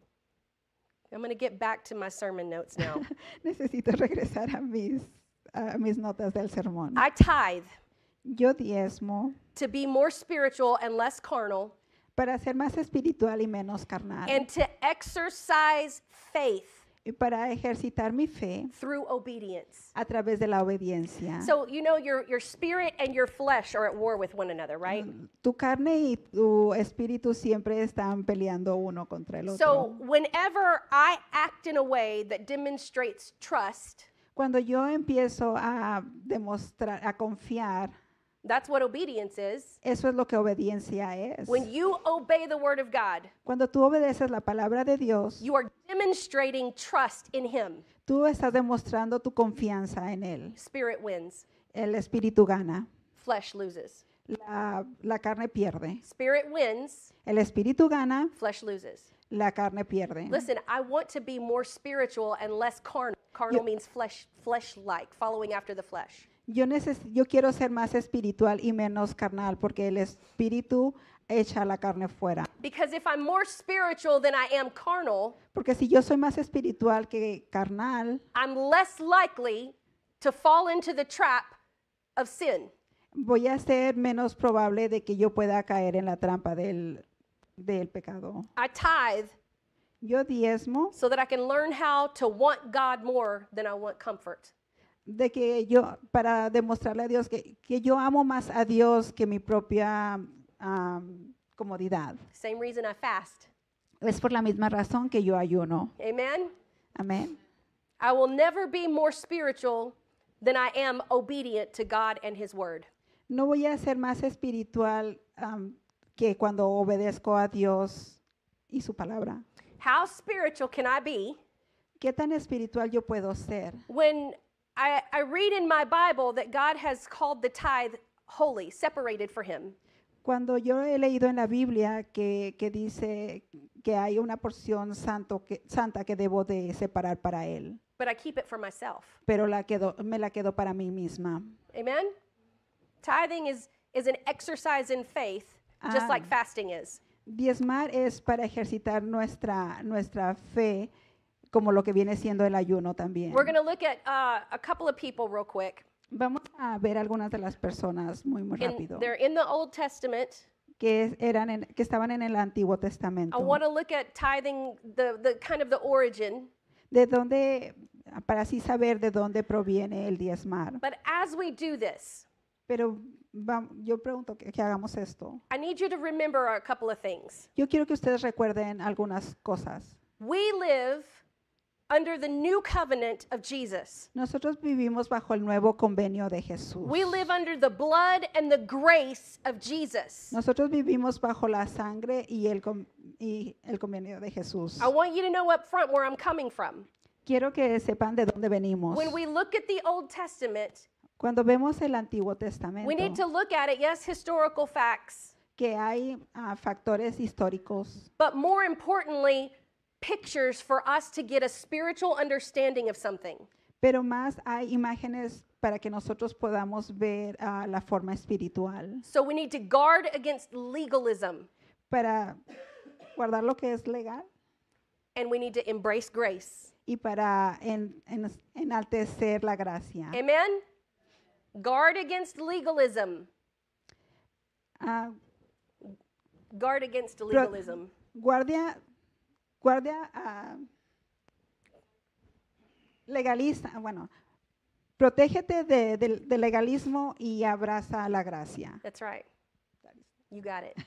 I'm going to get back to my sermon notes now. Necesito regresar a mis notas del sermón. I tithe Yo diezmo to be more spiritual and less carnal, para ser más espiritual y menos carnal. and to exercise faith Y para ejercitar mi fe through obedience. a través de la obediencia. So, you know, your spirit and your flesh are at war with one another, right? Tu carne y tu espíritu siempre están peleando uno contra el otro. So, whenever I act in a way that demonstrates trust, Cuando yo empiezo a demostrar, a confiar, that's what obedience is. eso es lo que obediencia es. When you obey the word of God, Cuando tú obedeces la palabra de Dios, you are demonstrating trust in Him. tú estás demostrando tu confianza en Él. Spirit wins, El espíritu gana, flesh loses. la carne pierde. Spirit wins, El espíritu gana, flesh loses. la carne pierde. Listen, I want to be more spiritual and less carnal. Carnal Yo- means flesh-like, following after the flesh. Yo quiero ser más espiritual y menos carnal, porque el espíritu echa la carne fuera. Because if I'm more spiritual than I am carnal, Porque si yo soy más espiritual que carnal, I'm less likely to fall into the trap of sin. voy a ser menos probable de que yo pueda caer en la trampa del pecado. I tithe Yo diezmo so that I can learn how to want God more than I want comfort. de que para demostrarle a Dios que yo amo más a Dios que mi propia comodidad. Same reason I fast. Es por la misma razón que yo ayuno. Amen? Amén. I will never be more spiritual than I am obedient to God and His Word. No voy a ser más espiritual que cuando obedezco a Dios y su palabra. How spiritual can I be ¿Qué tan espiritual yo puedo ser? when I read in my Bible that God has called the tithe holy, separated for Him? Cuando yo he leído en la Biblia que dice que hay una porción santa que debo de separar para Él, But I keep it for myself. pero me la quedo para mí misma. Amen? Tithing is an exercise in faith, just like fasting is. Diezmar es para ejercitar nuestra fe, como lo que viene siendo el ayuno también. We're going to look at a couple of people real quick. Vamos a ver algunas de las personas muy rápido They're in the Old Testament. que estaban en el Antiguo I Testamento. want to look at tithing, the kind of the origin. De dónde, para así saber de dónde proviene el diezmar. But as we do this, Pero yo pregunto que hagamos esto. I need you to remember a couple of things. Yo quiero que ustedes recuerden algunas cosas. We live under the new covenant of Jesus. Nosotros vivimos bajo el nuevo convenio de Jesús. We live under the blood and the grace of Jesus. Nosotros vivimos bajo la sangre y el convenio de Jesús. I want you to know up front where I'm coming from. Quiero que sepan de dónde venimos. When we look at the Old Testament, Cuando vemos el Antiguo we need Testamento, to look at it, yes, historical facts, que hay factores históricos, but more importantly, pictures for us to get a spiritual understanding of something. pero más hay imágenes para que nosotros podamos ver la forma espiritual, So we need to guard against legalism, para guardar lo que es legal and we need to embrace grace. y para enaltecer la gracia. Amen? Guard against legalism. Ah, Guard against legalism. guardia legalista, bueno, protégete del legalismo y abraza la gracia. That's right. You got it.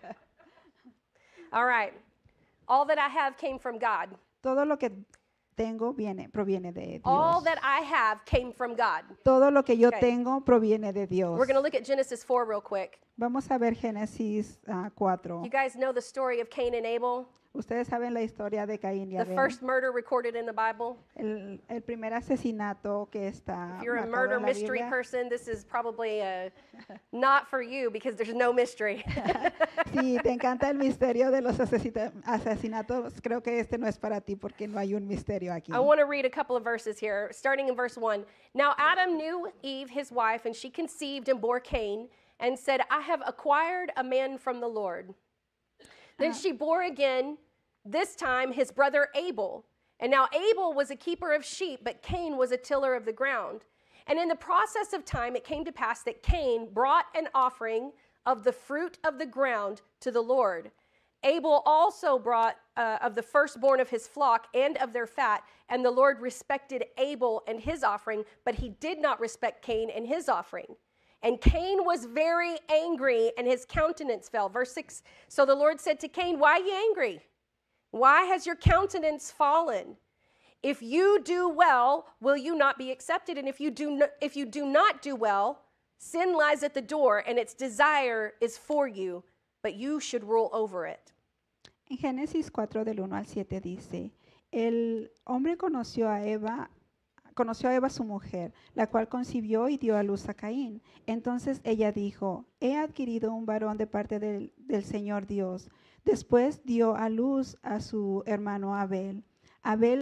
All right. All that I have came from God. Todo lo que tengo proviene de All Dios. that I have came from God. Todo lo que yo Okay. tengo proviene de Dios. We're going to look at Genesis 4 real quick. Vamos a ver Génesis 4. You guys know the story of Cain and Abel, Ustedes saben la historia de Caín y the Abel. first murder recorded in the Bible. El primer asesinato que está If you're a marcado murder en la mystery Biblia. person, this is probably not for you because there's no mystery. Si te encanta el misterio de los asesinatos, creo que este no es para ti porque no hay un misterio aquí. I want to read a couple of verses here, starting in verse 1. Now Adam knew Eve, his wife, and she conceived and bore Cain, and said, I have acquired a man from the Lord. Then she bore again, this time his brother Abel. And now Abel was a keeper of sheep, but Cain was a tiller of the ground. And in the process of time, it came to pass that Cain brought an offering of the fruit of the ground to the Lord. Abel also brought of the firstborn of his flock and of their fat, and the Lord respected Abel and his offering, but he did not respect Cain and his offering. And Cain was very angry, and his countenance fell. Verse 6, so the Lord said to Cain, why are you angry? Why has your countenance fallen? If you do well, will you not be accepted? And if you do not do well, sin lies at the door, and its desire is for you, but you should rule over it. En Génesis 4 del 1 al 7 dice, el hombre conoció a Eva su mujer, la cual concibió y dio a luz a Caín. Entonces ella dijo, he adquirido un varón de parte del Señor Dios. Después dio a luz a su hermano Abel. Abel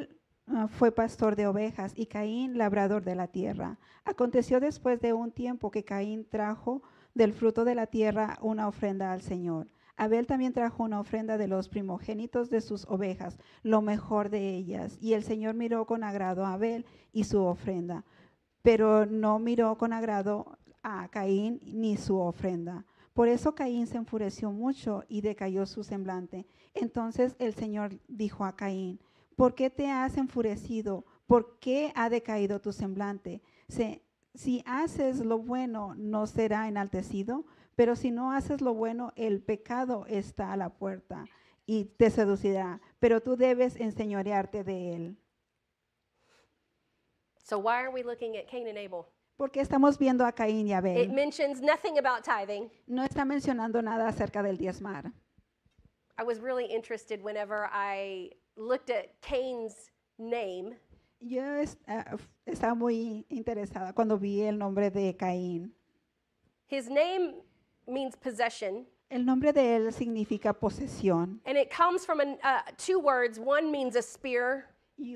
fue pastor de ovejas y Caín labrador de la tierra. Aconteció después de un tiempo que Caín trajo del fruto de la tierra una ofrenda al Señor. Abel también trajo una ofrenda de los primogénitos de sus ovejas, lo mejor de ellas. Y el Señor miró con agrado a Abel y su ofrenda, pero no miró con agrado a Caín ni su ofrenda. Por eso Caín se enfureció mucho y decayó su semblante. Entonces el Señor dijo a Caín: ¿por qué te has enfurecido? ¿Por qué ha decaído tu semblante? Si haces lo bueno, ¿no será enaltecido? Pero si no haces lo bueno, el pecado está a la puerta y te seducirá, pero tú debes enseñorearte de él. So why are we looking at Cain and Abel? Porque estamos viendo a Caín y It Abel. mentions nothing about tithing. No está mencionando nada acerca del diezmar. I was really interested whenever I looked at Cain's name. Yo estaba muy interesada cuando vi el nombre de Caín. His name means possession, El nombre de él significa posesión. and it comes from two words. One means a spear, Y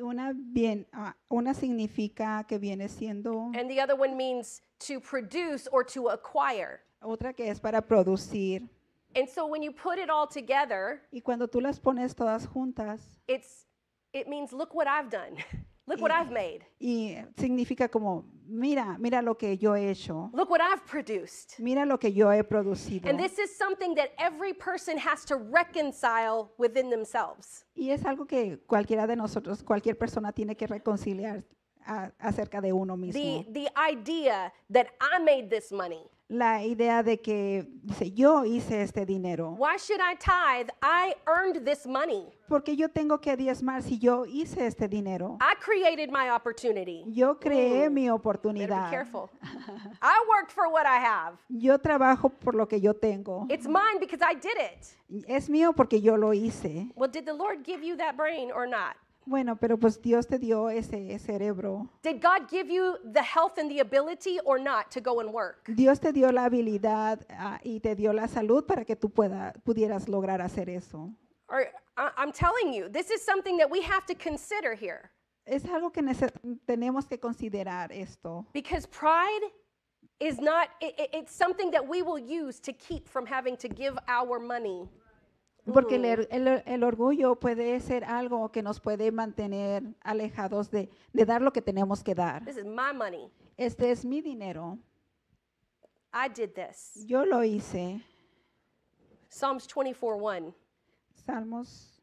una significa que viene siendo, and the other one means to produce or to acquire. otra que es para producir. And so when you put it all together, Y cuando tú las pones todas juntas, it means look what I've done. Look what I've made. y significa como, mira lo que yo he hecho. Look what I've produced. Mira lo que yo he producido. And this is something that every person has to reconcile within themselves. Y es algo que cualquiera de nosotros, cualquier persona tiene que reconciliar acerca de uno mismo. The idea that I made this money. La idea de que dice, yo hice este dinero. Why should I tithe? I earned this money. Porque yo tengo que diezmar si yo hice este dinero. I created my opportunity. Yo creé Ooh, mi Better be oportunidad. careful. I worked for what I have. Yo trabajo por lo que yo tengo. It's mine because I did it. Es mío porque yo lo hice. Well, did the Lord give you that brain or not? Bueno, pero pues Dios te dio ese cerebro. Did God give you the health and the ability or not to go and work? Dios te dio la habilidad y te dio la salud para que tú pudieras lograr hacer eso. Or I'm telling you, this is something that we have to consider here. Es algo que tenemos que considerar esto. Because pride is not, it's something that we will use to keep from having to give our money. Porque el orgullo puede ser algo que nos puede mantener alejados de dar lo que tenemos que dar. This is my money. Este es mi dinero. I did this. Yo lo hice. Psalms 24:1. Salmos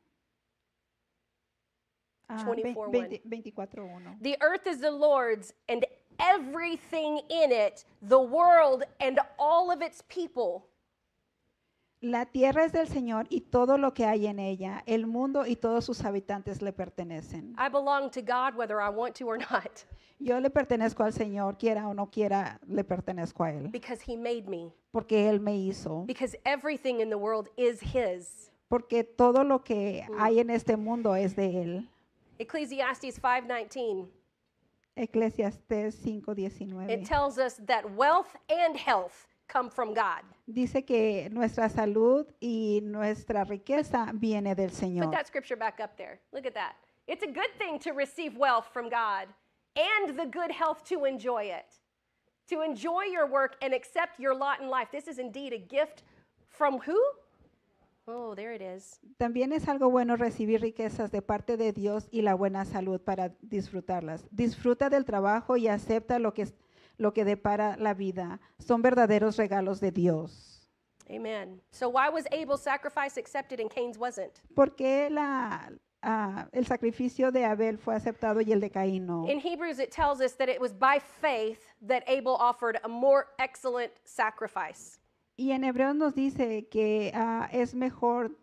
24:1. 24:1. The earth is the Lord's and everything in it, the world and all of its people. La tierra es del Señor y todo lo que hay en ella, el mundo y todos sus habitantes le pertenecen. I belong to God whether I want to or not Yo le pertenezco al Señor, quiera o no quiera, le pertenezco a Él, because He made me. porque Él me hizo, Because everything in the world is His. porque todo lo que hay en este mundo es de Él. Ecclesiastes 5:19. Eclesiastés It 5:19 tells us that wealth and health come from God. dice que nuestra salud y nuestra riqueza viene del Put Señor. that scripture back up there. Look at that. It's a good thing to receive wealth from God and the good health to enjoy it. To enjoy your work and accept your lot in life. This is indeed a gift from who? Oh, there it is. También es algo bueno recibir riquezas de parte de Dios y la buena salud para disfrutarlas. Disfruta del trabajo y acepta lo que depara la vida. Son verdaderos regalos de Dios. Amen. So why was Abel's sacrifice accepted and Cain's wasn't? ¿Por qué el sacrificio de Abel fue aceptado y el de Caín no? In Hebrews, it tells us that it was by faith that Abel offered a more excellent sacrifice. Y en Hebreos nos dice que es mejor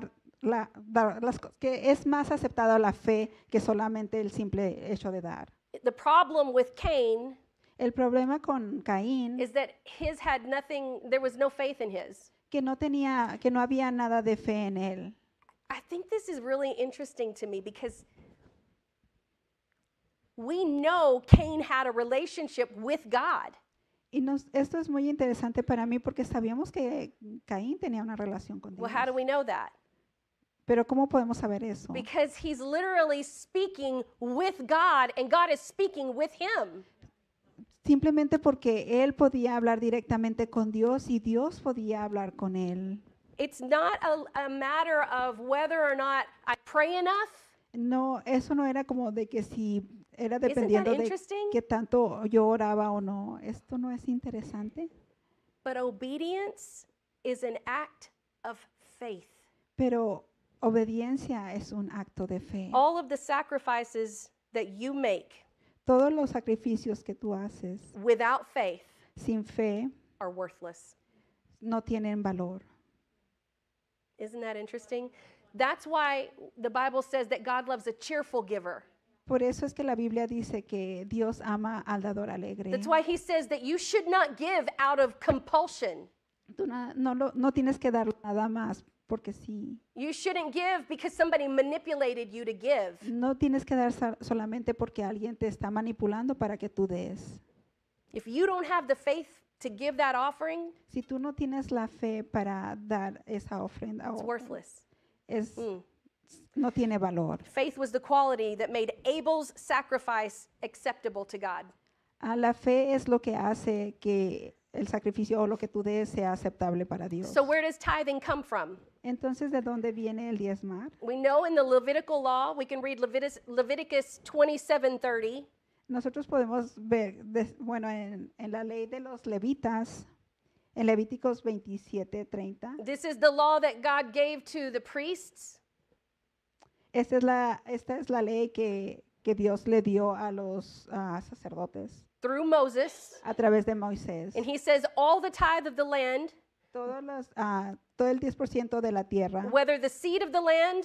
que es más aceptado la fe que solamente el simple hecho de dar. The problem with Cain El problema con Caín is that his had nothing, there was no faith in his. que no había nada de fe en él. I think this is really interesting to me because we know Cain had a relationship with God. Y esto es muy interesante para mí porque sabíamos que Caín tenía una relación con Dios. Well, how do we know that? Pero ¿cómo podemos saber eso? Because he's literally speaking with God and God is speaking with him. Simplemente porque él podía hablar directamente con Dios y Dios podía hablar con él. It's not a matter of whether or not I pray enough. No, eso no era como de que si era that dependiendo de interesting? qué tanto yo oraba o no. Esto no es interesante. But obedience is an act of faith. Pero obediencia es un acto de fe. All of the sacrifices that you make Todos los sacrificios que tú haces without faith sin fe are worthless. no tienen valor. Isn't that interesting? That's why the Bible says that God loves a cheerful giver. Por eso es que la Biblia dice que Dios ama al dador alegre. That's why he says that you should not give out of compulsion. Tú no tienes que dar nada más porque sí. You shouldn't give because somebody manipulated you to give. No tienes que dar solamente porque alguien te está manipulando para que tú des. If you don't have the faith to give that offering, Si tú no tienes la fe para dar esa ofrenda, it's worthless. es, Mm. no tiene valor. Faith was the quality that made Abel's sacrifice acceptable to God. La fe es lo que hace que el sacrificio o lo que tú des sea aceptable para Dios. So where does tithing come from? Entonces, ¿de dónde viene el diezmar? We know in the Levitical law, we can read Leviticus 27:30. Nosotros podemos ver, bueno, en la ley de los levitas, en Levíticos 27:30, This is the law that God gave to the priests. esta es la ley que Dios le dio a los sacerdotes Through Moses, a través de Moisés. and he says all the tithe of the land, Todo el 10% de la tierra, whether the seed of the land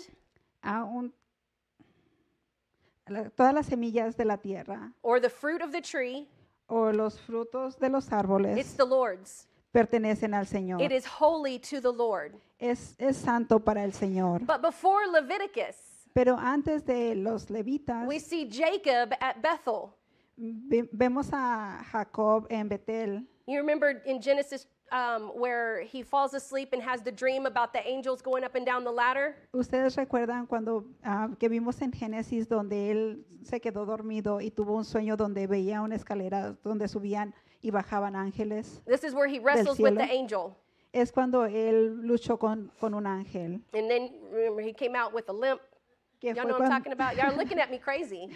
todas las semillas de la tierra or the fruit of the tree, o los frutos de los it's árboles the Lord's. pertenecen al Señor. It is holy to the Lord. Es santo para el Señor. But before Leviticus, Pero antes de los levitas, we see Jacob at Bethel. vemos a Jacob en Betel. You remember in Genesis where he falls asleep and has the dream about the angels going up and down the ladder? Ustedes recuerdan cuando que vimos en Génesis donde él se quedó dormido y tuvo un sueño donde veía una escalera donde subían y bajaban ángeles. This is where he wrestles with the cielo. angel. Es cuando él luchó con un ángel. And then remember he came out with a limp. Que Y'all fue know what I'm cuando- talking about? Y'all are looking at me crazy.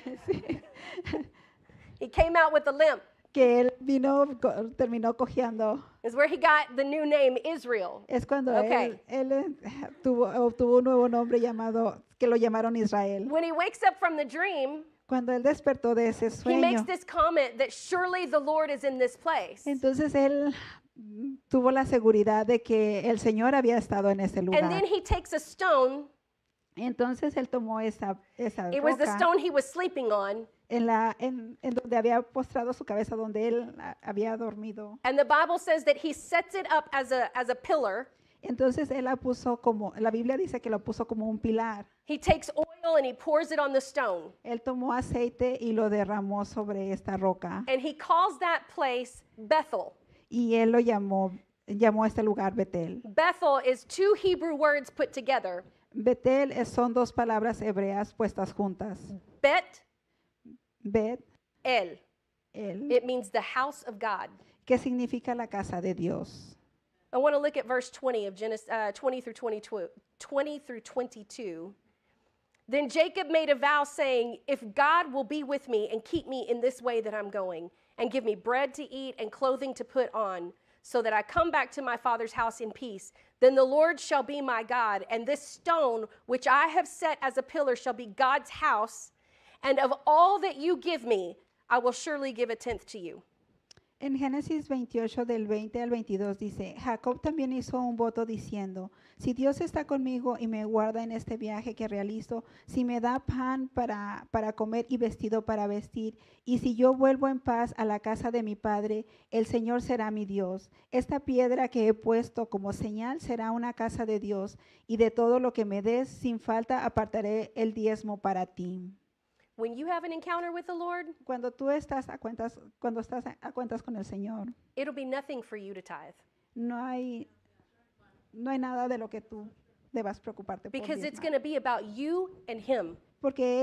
He came out with a limp. que él terminó cojeando. Is where he got the new name Israel. Es cuando Okay. él obtuvo un nuevo nombre que lo llamaron Israel. When he wakes up from the dream, Cuando él despertó de ese he makes sueño, this comment that surely the Lord is in this place. entonces él tuvo la seguridad de que el Señor había estado en ese And lugar. then he takes a stone. Entonces él tomó esa It was the roca stone he was sleeping on. en donde había postrado su cabeza, donde él había dormido. And the Bible says that he sets it up as a pillar. Entonces él la puso la Biblia dice que lo puso como un pilar. He takes oil and he pours it on the stone. Él tomó aceite y lo derramó sobre esta roca. And he calls that place Bethel. Y él lo llamó a este lugar Betel. Bethel is two Hebrew words put together. Betel son dos palabras hebreas puestas juntas. Bet, Bet, El. el, It means the house of God. que significa la casa de Dios. I want to look at verse 20 of Genesis 20 through 22. Then Jacob made a vow saying, if God will be with me and keep me in this way that I'm going, and give me bread to eat and clothing to put on, so that I come back to my father's house in peace, then the Lord shall be my God, and this stone which I have set as a pillar shall be God's house, and of all that you give me, I will surely give a tenth to you. En Génesis 28 del 20 al 22 dice, Jacob también hizo un voto diciendo, si Dios está conmigo y me guarda en este viaje que realizo, si me da pan para comer y vestido para vestir, y si yo vuelvo en paz a la casa de mi padre, el Señor será mi Dios. Esta piedra que he puesto como señal será una casa de Dios, y de todo lo que me des sin falta apartaré el diezmo para ti. When you have an encounter with the Lord, Cuando tú estás a cuentas con el Señor, it'll be nothing for you to tithe. no hay nada de lo que tú debas preocuparte por because it's diezmar. going to be about you and him. Porque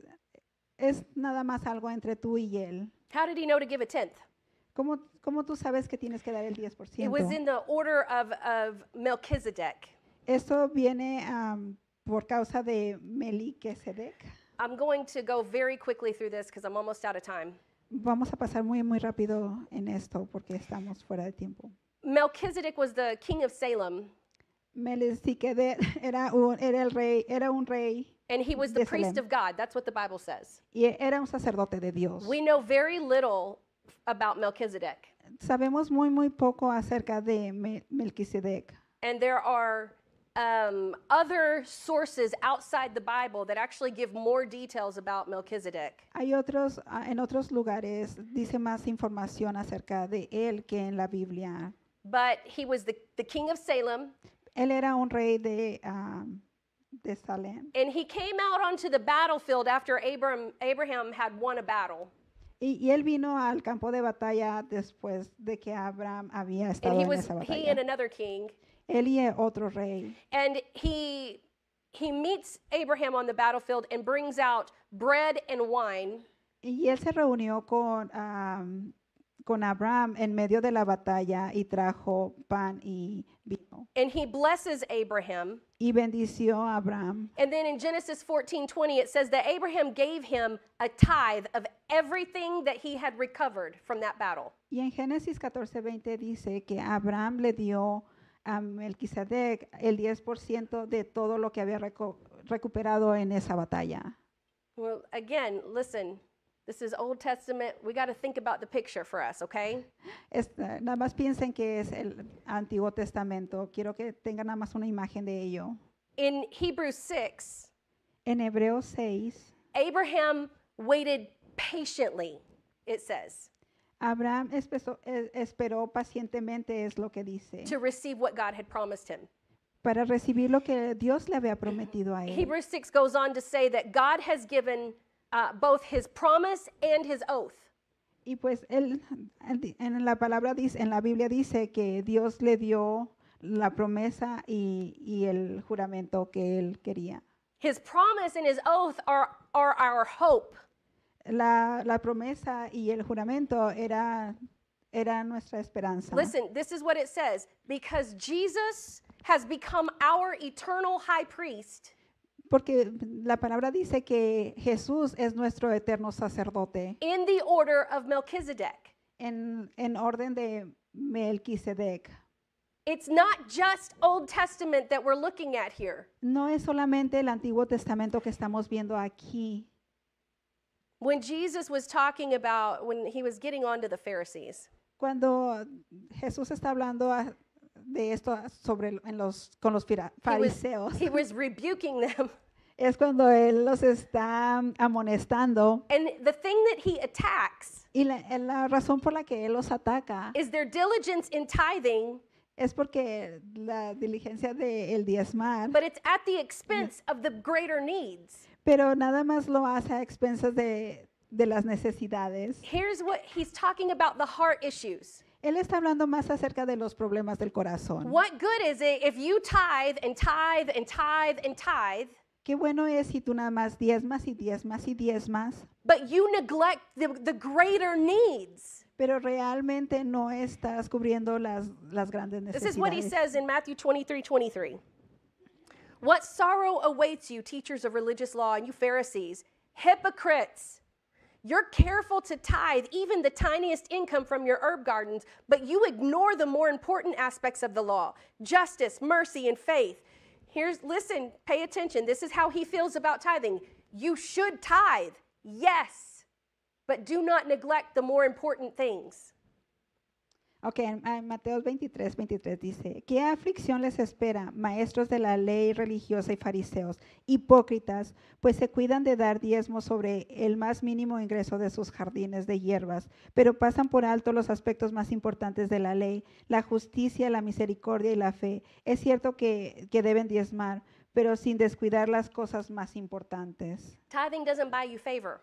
es nada más algo entre tú y él. How did he know to give a tenth? ¿Cómo tú sabes que tienes que dar el 10%? It was in the order of Melchizedek. Esto viene por causa de Melquisedec. I'm going to go very quickly through this because I'm almost out of time. Vamos a pasar muy rápido en esto porque estamos fuera de tiempo. Melchizedek was the king of Salem, Melquisedec era un rey and he was the de priest Salem. of God. That's what the Bible says. y era un sacerdote de Dios. We know very little about Melchizedek. Sabemos muy poco acerca de Melquisedec. And there are other sources outside the Bible that actually give more details about Melchizedek. Hay en otros lugares dice más información acerca de él que en la Biblia. But he was the king of Salem, Él era un rey de Salem. and he came out onto the battlefield after Abraham had won a battle. Y él vino al campo de batalla después de que Abraham había And estado he en was esa he and batalla. another king. Él y otro rey. And he meets Abraham on the battlefield and brings out bread and wine. Y él se reunió con Abraham en medio de la batalla y trajo pan y vino. And he blesses Abraham. Y bendició a Abraham. And then in Genesis 14:20, it says that Abraham gave him a tithe of everything that he had recovered from that battle. Y en Génesis 14:20 dice que Abraham le dio a Melquisedec el 10% de todo lo que había recuperado en esa batalla. Well, again, listen, this is Old Testament. We got to think about the picture for us, okay? Nada más piensen que es el Antiguo Testamento. Quiero que tengan nada más una imagen de ello. In Hebrews 6, En Hebreos 6, Abraham waited patiently, it says, Abraham esperó pacientemente, es lo que dice, to receive what God had promised him. para recibir lo que Dios le había prometido a él. Hebrews 6 goes on to say that God has given both his promise and his oath. Y pues él, en la palabra dice, en la Biblia dice que Dios le dio la promesa y el juramento que él quería. His promise and his oath are our hope. La promesa y el juramento era nuestra esperanza. Listen, this is what it says. Because Jesus has become our eternal high priest, Porque la palabra dice que Jesús es nuestro eterno sacerdote in the order of Melchizedek. en orden de Melquisedec. It's not just Old Testament that we're looking at here. No es solamente el Antiguo Testamento que estamos viendo aquí. When Jesus was talking about, when he was getting on to the Pharisees, Cuando Jesús está hablando de esto con los fariseos, he was rebuking them. es cuando él los está amonestando. And the thing that he attacks Y la razón por la que él los ataca is their diligence in tithing, es porque la diligencia de el diezmar, but it's at the expense of the greater needs. pero nada más lo hace a expensas de las necesidades. Here's what he's talking about: the heart issues. Él está hablando más acerca de los problemas del corazón. What good is it if you tithe and tithe and tithe and tithe, Qué bueno es si tú nada más diezmas y diezmas y diezmas, but you neglect the greater needs? pero realmente no estás cubriendo las grandes This is what he necesidades. says in Matthew 23:23. What sorrow awaits you, teachers of religious law, and you Pharisees, hypocrites! You're careful to tithe even the tiniest income from your herb gardens, but you ignore the more important aspects of the law: justice, mercy, and faith. Listen, pay attention. This is how he feels about tithing. You should tithe, yes, but do not neglect the more important things. Ok, en Mateo 23 dice, ¿qué aflicción les espera, maestros de la ley religiosa y fariseos, hipócritas, pues se cuidan de dar diezmos sobre el más mínimo ingreso de sus jardines de hierbas, pero pasan por alto los aspectos más importantes de la ley, la justicia, la misericordia y la fe? Es cierto que deben diezmar, pero sin descuidar las cosas más importantes. Tithing doesn't buy you favor.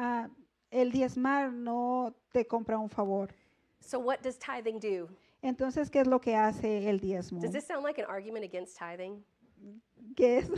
El diezmar no te compra un favor. So what does tithing do? Entonces, ¿qué es lo que hace el diezmo? Does this sound like an argument against tithing? ¿Qué es?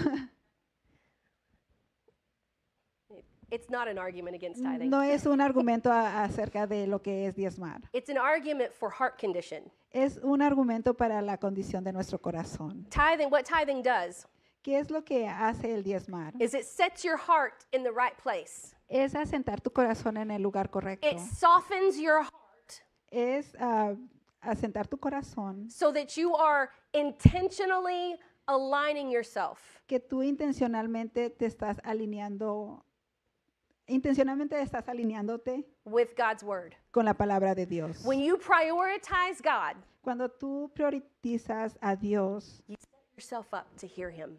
It's not an argument against tithing. No es un argumento acerca de lo que es diezmar. It's an argument for heart condition. Es un argumento para la condición de nuestro corazón. Tithing, what tithing does ¿Qué es lo que hace el diezmar? is it sets your heart in the right place. Es asentar tu corazón en el lugar correcto. It softens your heart Es asentar tu corazón, so that you are intentionally aligning yourself que tú intencionalmente estás alineándote with God's word. con la palabra de Dios. When you prioritize God, Cuando tú priorizas a Dios, you set yourself up to hear him.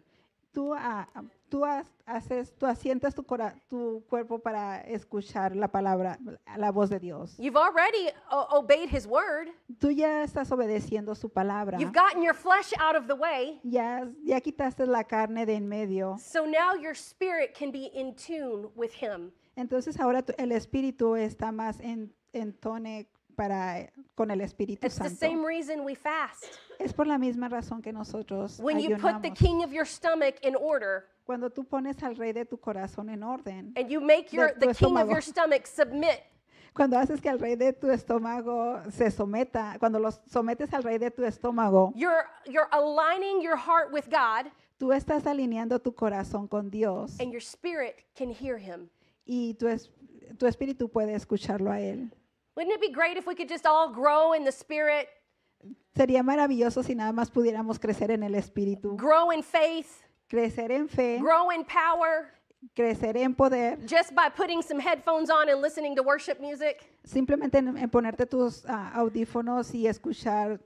tú asientas tu cuerpo para escuchar la palabra, la voz de Dios. You've already obeyed his word. Tú ya estás obedeciendo su palabra. You've gotten your flesh out of the way. Ya quitaste la carne de en medio. So now your spirit can be in tune with him. Entonces ahora el espíritu está más en tone con el Espíritu It's the same Santo. reason we fast. Es por la misma razón que nosotros When you put the ayunamos. king of your stomach in order Cuando tú pones al rey de tu corazón en orden, and you make tu the king of estómago. your stomach submit, cuando haces que el rey de tu estómago se someta, cuando los sometes al rey de tu estómago, you're aligning your heart with God, tú estás alineando tu corazón con Dios and your spirit can hear him. y tu espíritu puede escucharlo a él. Wouldn't it be great if we could just all grow in the spirit, Sería maravilloso si nada más pudiéramos crecer en el espíritu, grow in faith, crecer en fe, grow in power, crecer en poder, just by putting some headphones on and listening to worship music? simplemente en ponerte tus audífonos y escuchar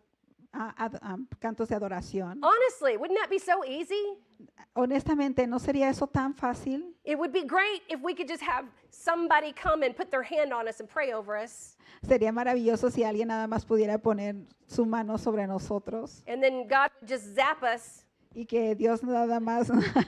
cantos de adoración. Honestly, wouldn't that be so easy? Honestamente, ¿no sería eso tan fácil? It would be great if we could just have somebody come and put their hand on us and pray over us. Sería maravilloso si alguien nada más pudiera poner su mano sobre nosotros And then God would just zap us, y que Dios nada más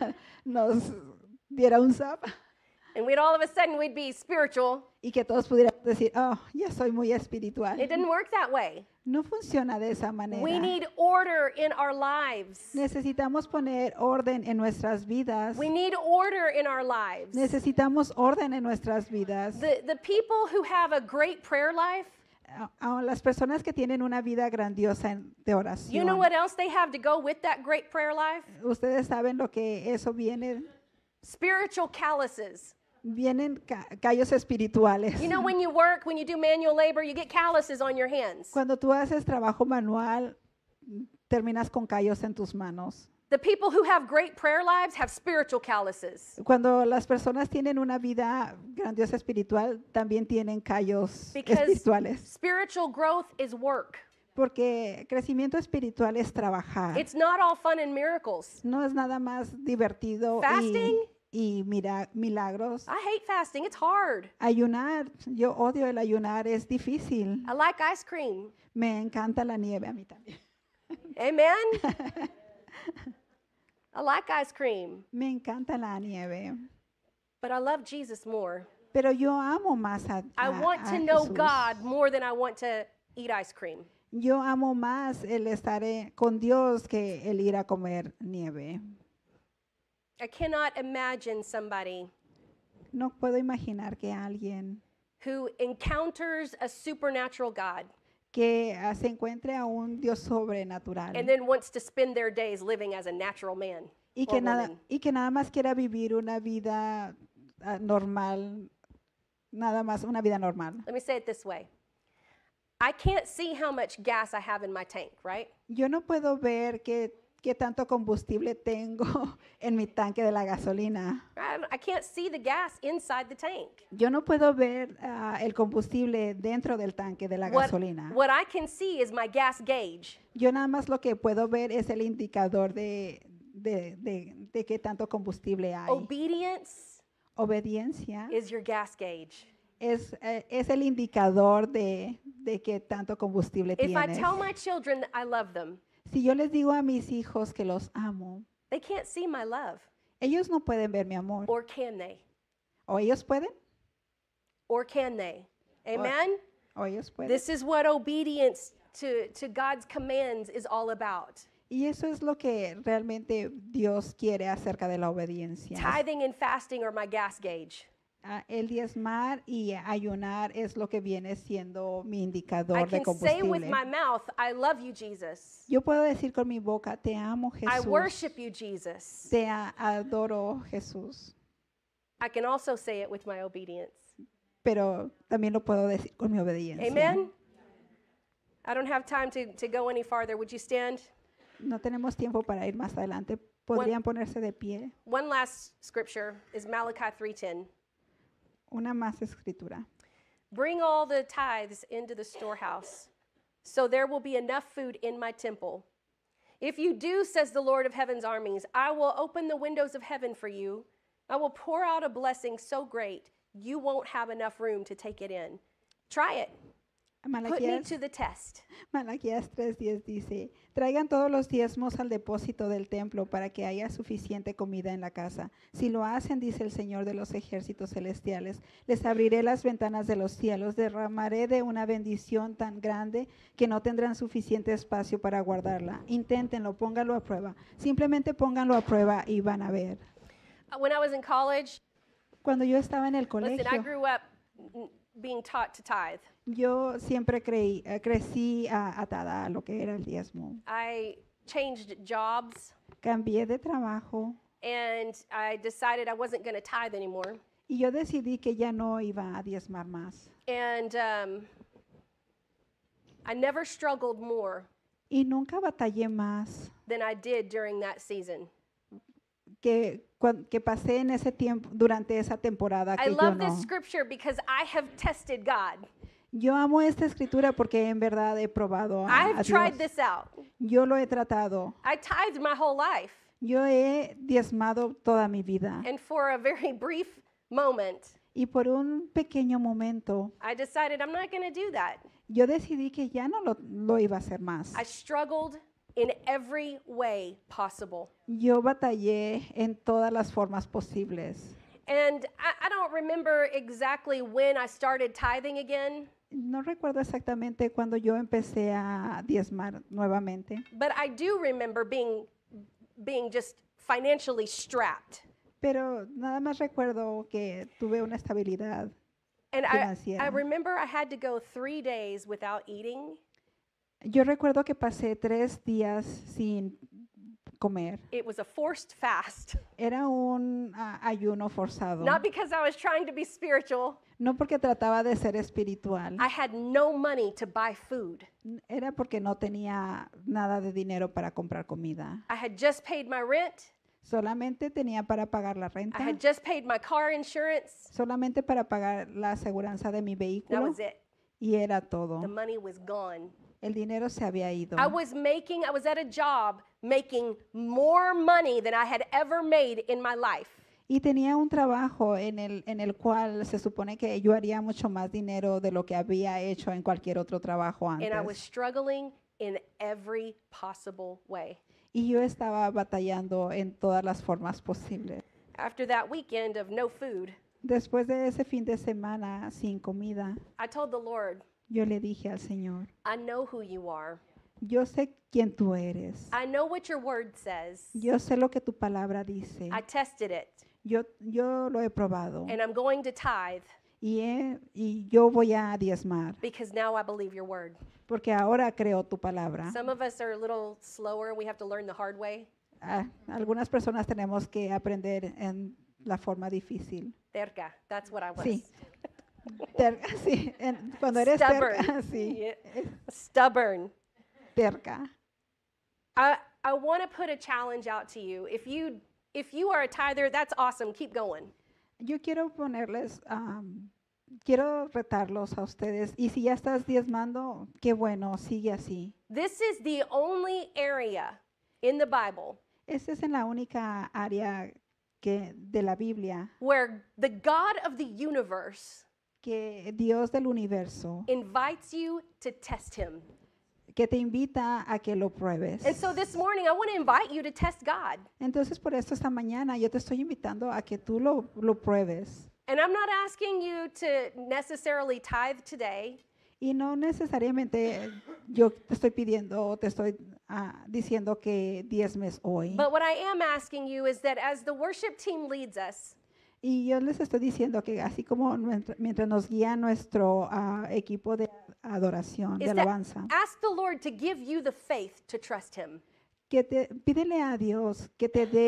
nos diera un zap and all of a sudden we'd be spiritual. y que todos pudiéramos decir, oh, ya soy muy espiritual. It didn't work that way. No funciona de esa manera. We need order in our lives. Necesitamos poner orden en nuestras vidas. We need order in our lives. Necesitamos orden en nuestras vidas. The people who have a great prayer life, A las personas que tienen una vida grandiosa de you oración, know what else they have to go with that great prayer life? ustedes saben lo que eso viene. Spiritual calluses. Vienen callos espirituales. You know, when you work, when you do manual labor, you get calluses on your hands. Cuando tú haces trabajo manual, terminas con callos en tus manos. The people who have great prayer lives have spiritual calluses Cuando las personas tienen una vida grandiosa espiritual, también tienen callos because espirituales. spiritual growth is work. Porque crecimiento espiritual es trabajar. It's not all fun and miracles. No es nada más divertido Fasting? y milagros. I hate fasting. It's hard. Ayunar, yo odio el ayunar, es difícil. I like ice cream. Me encanta la nieve, a mí también. Amen. I like ice cream, Me encanta la nieve. but I love Jesus more. Pero yo amo más I want a to know Jesús. God more than I want to eat ice cream. Yo amo más el estar con Dios que el ir a comer nieve. I cannot imagine somebody No puedo imaginar que alguien who encounters a supernatural God que se encuentre a un Dios sobrenatural and then wants to spend their days living as a natural man y or que woman. nada más quiera vivir una vida normal, nada más una vida normal. Let me say it this way. I can't see how much gas I have in my tank, right? Yo no puedo ver qué tanto combustible tengo en mi tanque de la gasolina. I can't see the gas inside the tank. Yo no puedo ver el combustible dentro del tanque de la gasolina. What I can see is my gas gauge. Yo nada más lo que puedo ver es el indicador de qué tanto combustible hay. Obedience Obediencia is your gas gauge. es el indicador de qué tanto combustible If I tienes. tell my children that I love them, Si yo les digo a mis hijos que los amo, they can't see my love. ellos no pueden ver mi amor. Or can they? O ellos pueden, Or can they? Amen? o ellos pueden. This is what obedience to God's commands is all about. Y eso es lo que realmente Dios quiere acerca de la obediencia. Tithing and fasting are my gas gauge. El diezmar y ayunar es lo que viene siendo mi I indicador de can say with combustible. my mouth, I love you, Jesus. Yo puedo decir con mi boca, te amo I Jesús, worship you, Jesus. te adoro Jesús, I can also say it with my obedience. pero también lo puedo decir con mi obediencia. Amen? I don't have time to go any farther. Would you stand? No tenemos tiempo para ir más adelante. Podrían ponerse de pie. One last scripture is Malachi 3:10. Una más escritura. Bring all the tithes into the storehouse, so there will be enough food in my temple. If you do, says the Lord of heaven's armies, I will open the windows of heaven for you. I will pour out a blessing so great, you won't have enough room to take it in. Try it. Put me Malaquías, to the test. Malaquías 3:10 dice, traigan todos los diezmos al depósito del templo para que haya suficiente comida en la casa. Si lo hacen, dice el Señor de los ejércitos celestiales, les abriré las ventanas de los cielos, derramaré de una bendición tan grande que no tendrán suficiente espacio para guardarla. Inténtenlo, pónganlo a prueba. Simplemente pónganlo a prueba y van a ver. When I was in college, Cuando yo estaba en el listen, I colegio, grew up being taught to tithe. yo siempre crecí atada a lo que era el diezmo. I changed jobs, Cambié de trabajo and I decided I wasn't going to tithe anymore. y yo decidí que ya no iba a diezmar más. And I never struggled more Y nunca batallé más than I did during that season. que pasé en ese tiempo, durante esa temporada I que yo love no. this scripture because I have tested God. Yo amo esta escritura porque en verdad he probado a I've tried Dios. this out. Yo lo he tratado. I tithed my whole life. Yo he diezmado toda mi vida. And for a very brief moment, Y por un pequeño momento, I decided I'm not going to do that. yo decidí que ya no lo iba a hacer más. I struggled in every way possible. Yo batallé en todas las formas posibles. And I don't remember exactly when I started tithing again, No recuerdo exactamente cuando yo empecé a diezmar nuevamente, but I do remember being just financially strapped. pero nada más recuerdo que tuve una estabilidad. And I Financiera. remember I had to go 3 days without eating. Yo recuerdo que pasé 3 días sin comer. It was a forced fast, Era un ayuno forzado. not because I was trying to be spiritual. No porque trataba de ser espiritual. I had no money to buy food. Era porque no tenía nada de dinero para comprar comida. I had just paid my rent. Solamente tenía para pagar la I renta. had just paid my car insurance. Solamente para pagar la aseguranza de mi That vehículo. was it. Y era todo. The money was gone. El dinero se había ido. I was at a job making more money than I had ever made in my life. Y tenía un trabajo en el cual se supone que yo haría mucho más dinero de lo que había hecho en cualquier otro trabajo And I was antes. struggling in every possible way. Y yo estaba batallando en todas las formas posibles. After that weekend of no food, Después de ese fin de semana sin comida, I told the Lord, yo le dije al Señor, I know who you are. yo sé quién tú eres. I know what your word says. Yo sé lo que tu palabra dice. I tested it, Yo lo he probado. and I'm going to tithe Y yo voy a diezmar, because now I believe your word. porque ahora creo tu palabra. Some of us are a little slower. We have to learn the hard way. Algunas personas tenemos que aprender en la forma difícil. Terca, that's what I was. Sí. Sí, cuando eres Stubborn. terca, sí, Yeah. es Stubborn. terca. I want to put a challenge out to you. If you are a tither, that's awesome. Keep going. Yo quiero quiero retarlos a ustedes. Y si ya estás diezmando, qué bueno, sigue así. This is the only area in the Bible Esta es en la única área de la Biblia where the God of the universe que Dios del universo invites you to test him. que te invita a que lo pruebes. And so this morning, I want to invite you to test God. Entonces por eso esta mañana yo te estoy invitando a que tú lo pruebes. And I'm not asking you to necessarily tithe today. Y no necesariamente yo te estoy pidiendo o te estoy diciendo que diezmes hoy. But what I am asking you is that as the worship team leads us, Y yo les estoy diciendo que así como mientras nos guía nuestro equipo de adoración, de is that alabanza, ask the Lord to give you the faith to trust Him. pídele a Dios que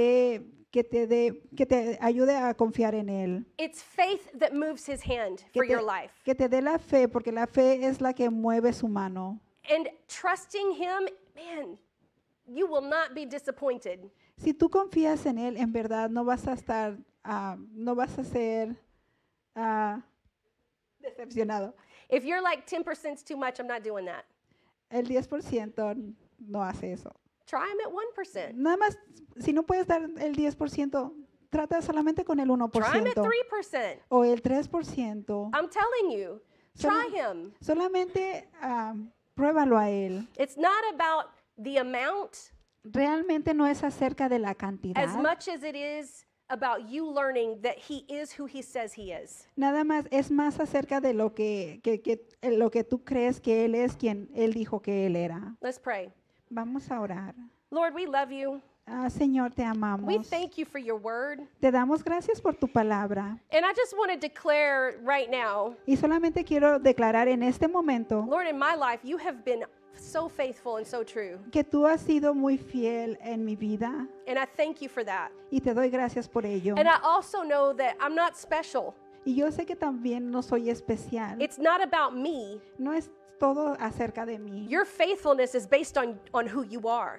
te ayude a confiar en Él. It's faith that moves His hand Que for te, your life. que te dé la fe, porque la fe es la que mueve su mano. And trusting Him, man, you will not be disappointed. Si tú confías en Él, en verdad no vas a estar, no vas a ser decepcionado. If you're like 10% is too much, I'm not doing that. El 10% no hace eso. Try Him at 1%. Nada más, si no puedes dar el 10%, trata solamente con el Try Him at 1% 3%. o el 3%. I'm telling you, try Solo- Him. Solamente pruébalo a Él. It's not about the amount Realmente no es acerca de la cantidad. as much as it is about you learning that He is who He says He is. Nada más, es más acerca de lo lo que tú crees que Él es quien Él dijo que Él era. Let's pray. Vamos a orar. Lord, we love you. Señor, te We amamos. thank you for your word. Te damos gracias por tu palabra. And I just want to declare right now, Y solamente quiero declarar en este momento Lord, in my life, you have been so faithful and so true. que tú has sido muy fiel en mi vida And I thank you for that. y te doy gracias por ello. And I also know that I'm not special. Y yo sé que también no soy especial. It's not about me. No es todo acerca de mí. Your faithfulness is based on who you are.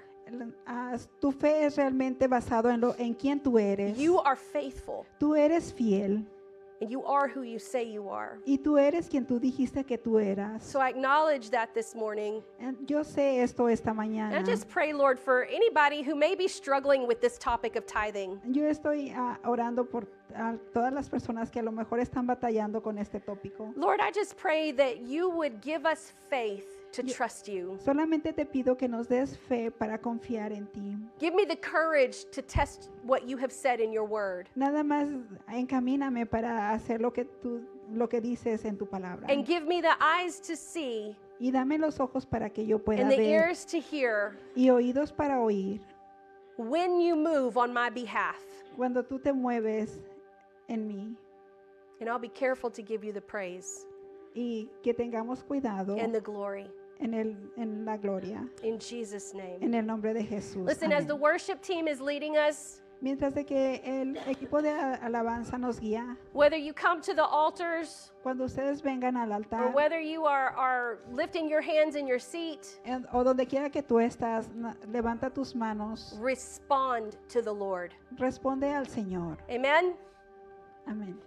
Tu fe es realmente basado en quién tú eres. You are faithful, Tú eres fiel and you are who you say you are. y tú eres quien tú dijiste que tú eras. So I acknowledge that this morning. Yo sé esto esta And mañana. I just pray, Lord, for anybody who may be struggling with this topic of tithing. Yo estoy orando por todas las personas que a lo mejor están batallando con este tópico. Lord, I just pray that you would give us faith to trust you. Solamente te pido que nos des fe para confiar en ti. Give me the courage to test what you have said in your word. Nada más encamíname para hacer lo que dices en tu palabra. And give me the eyes to see Y dame los ojos para que yo pueda and the ver ears to hear y oídos para oír when you move on my behalf. cuando tú te mueves en mí, And I'll be careful to give you the praise y que tengamos cuidado and the glory. en la gloria, In Jesus' name. en el nombre de Jesús. Listen, as Amén. the worship team is leading us, Mientras de que el equipo de alabanza nos guía, whether you come to the altars cuando ustedes vengan al or altar whether you are lifting your hands in your seat, o donde quiera que tú estás, levanta tus manos, respond to the Lord. responde al Señor. Amen. Amén.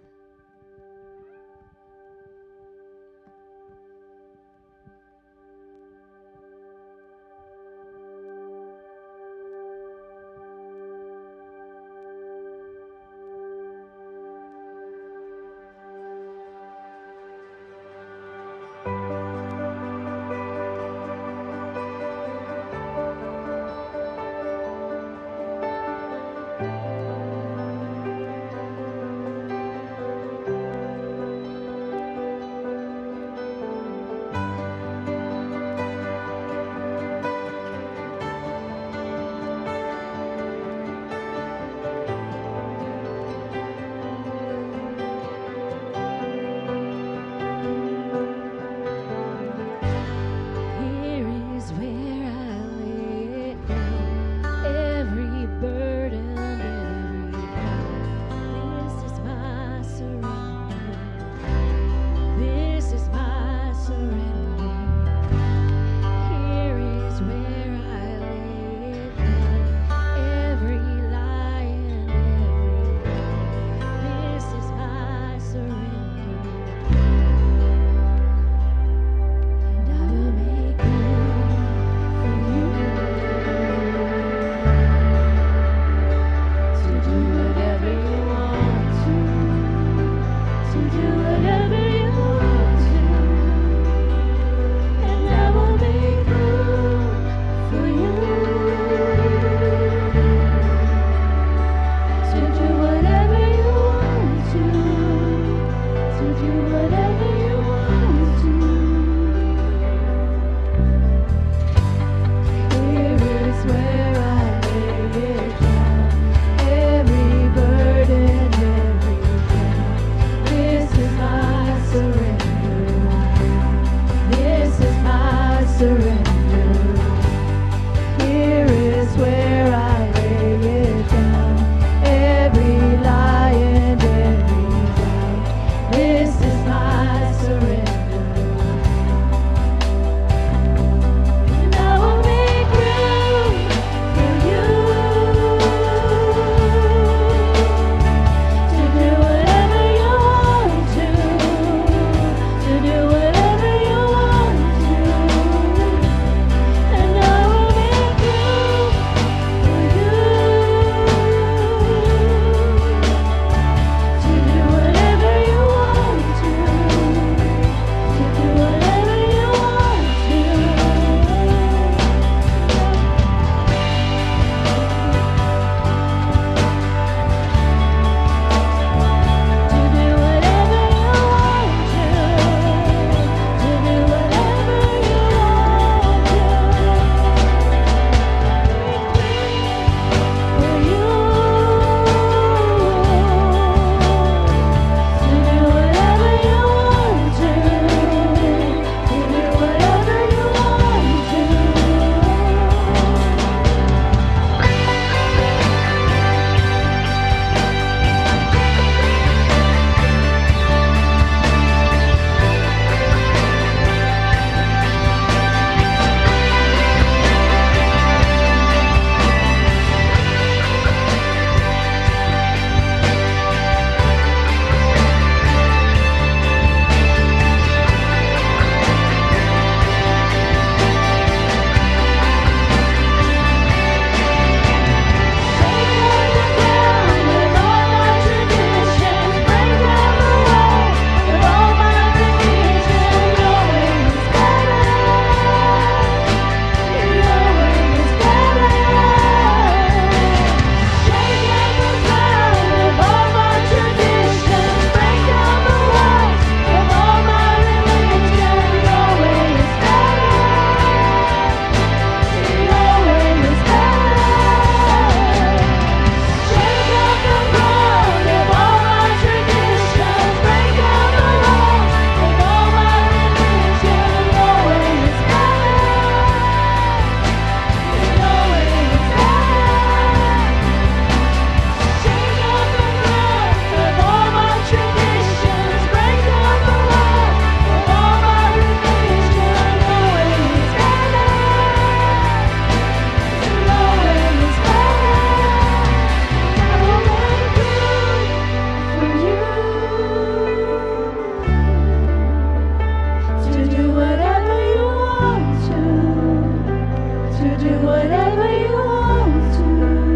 whatever you want to,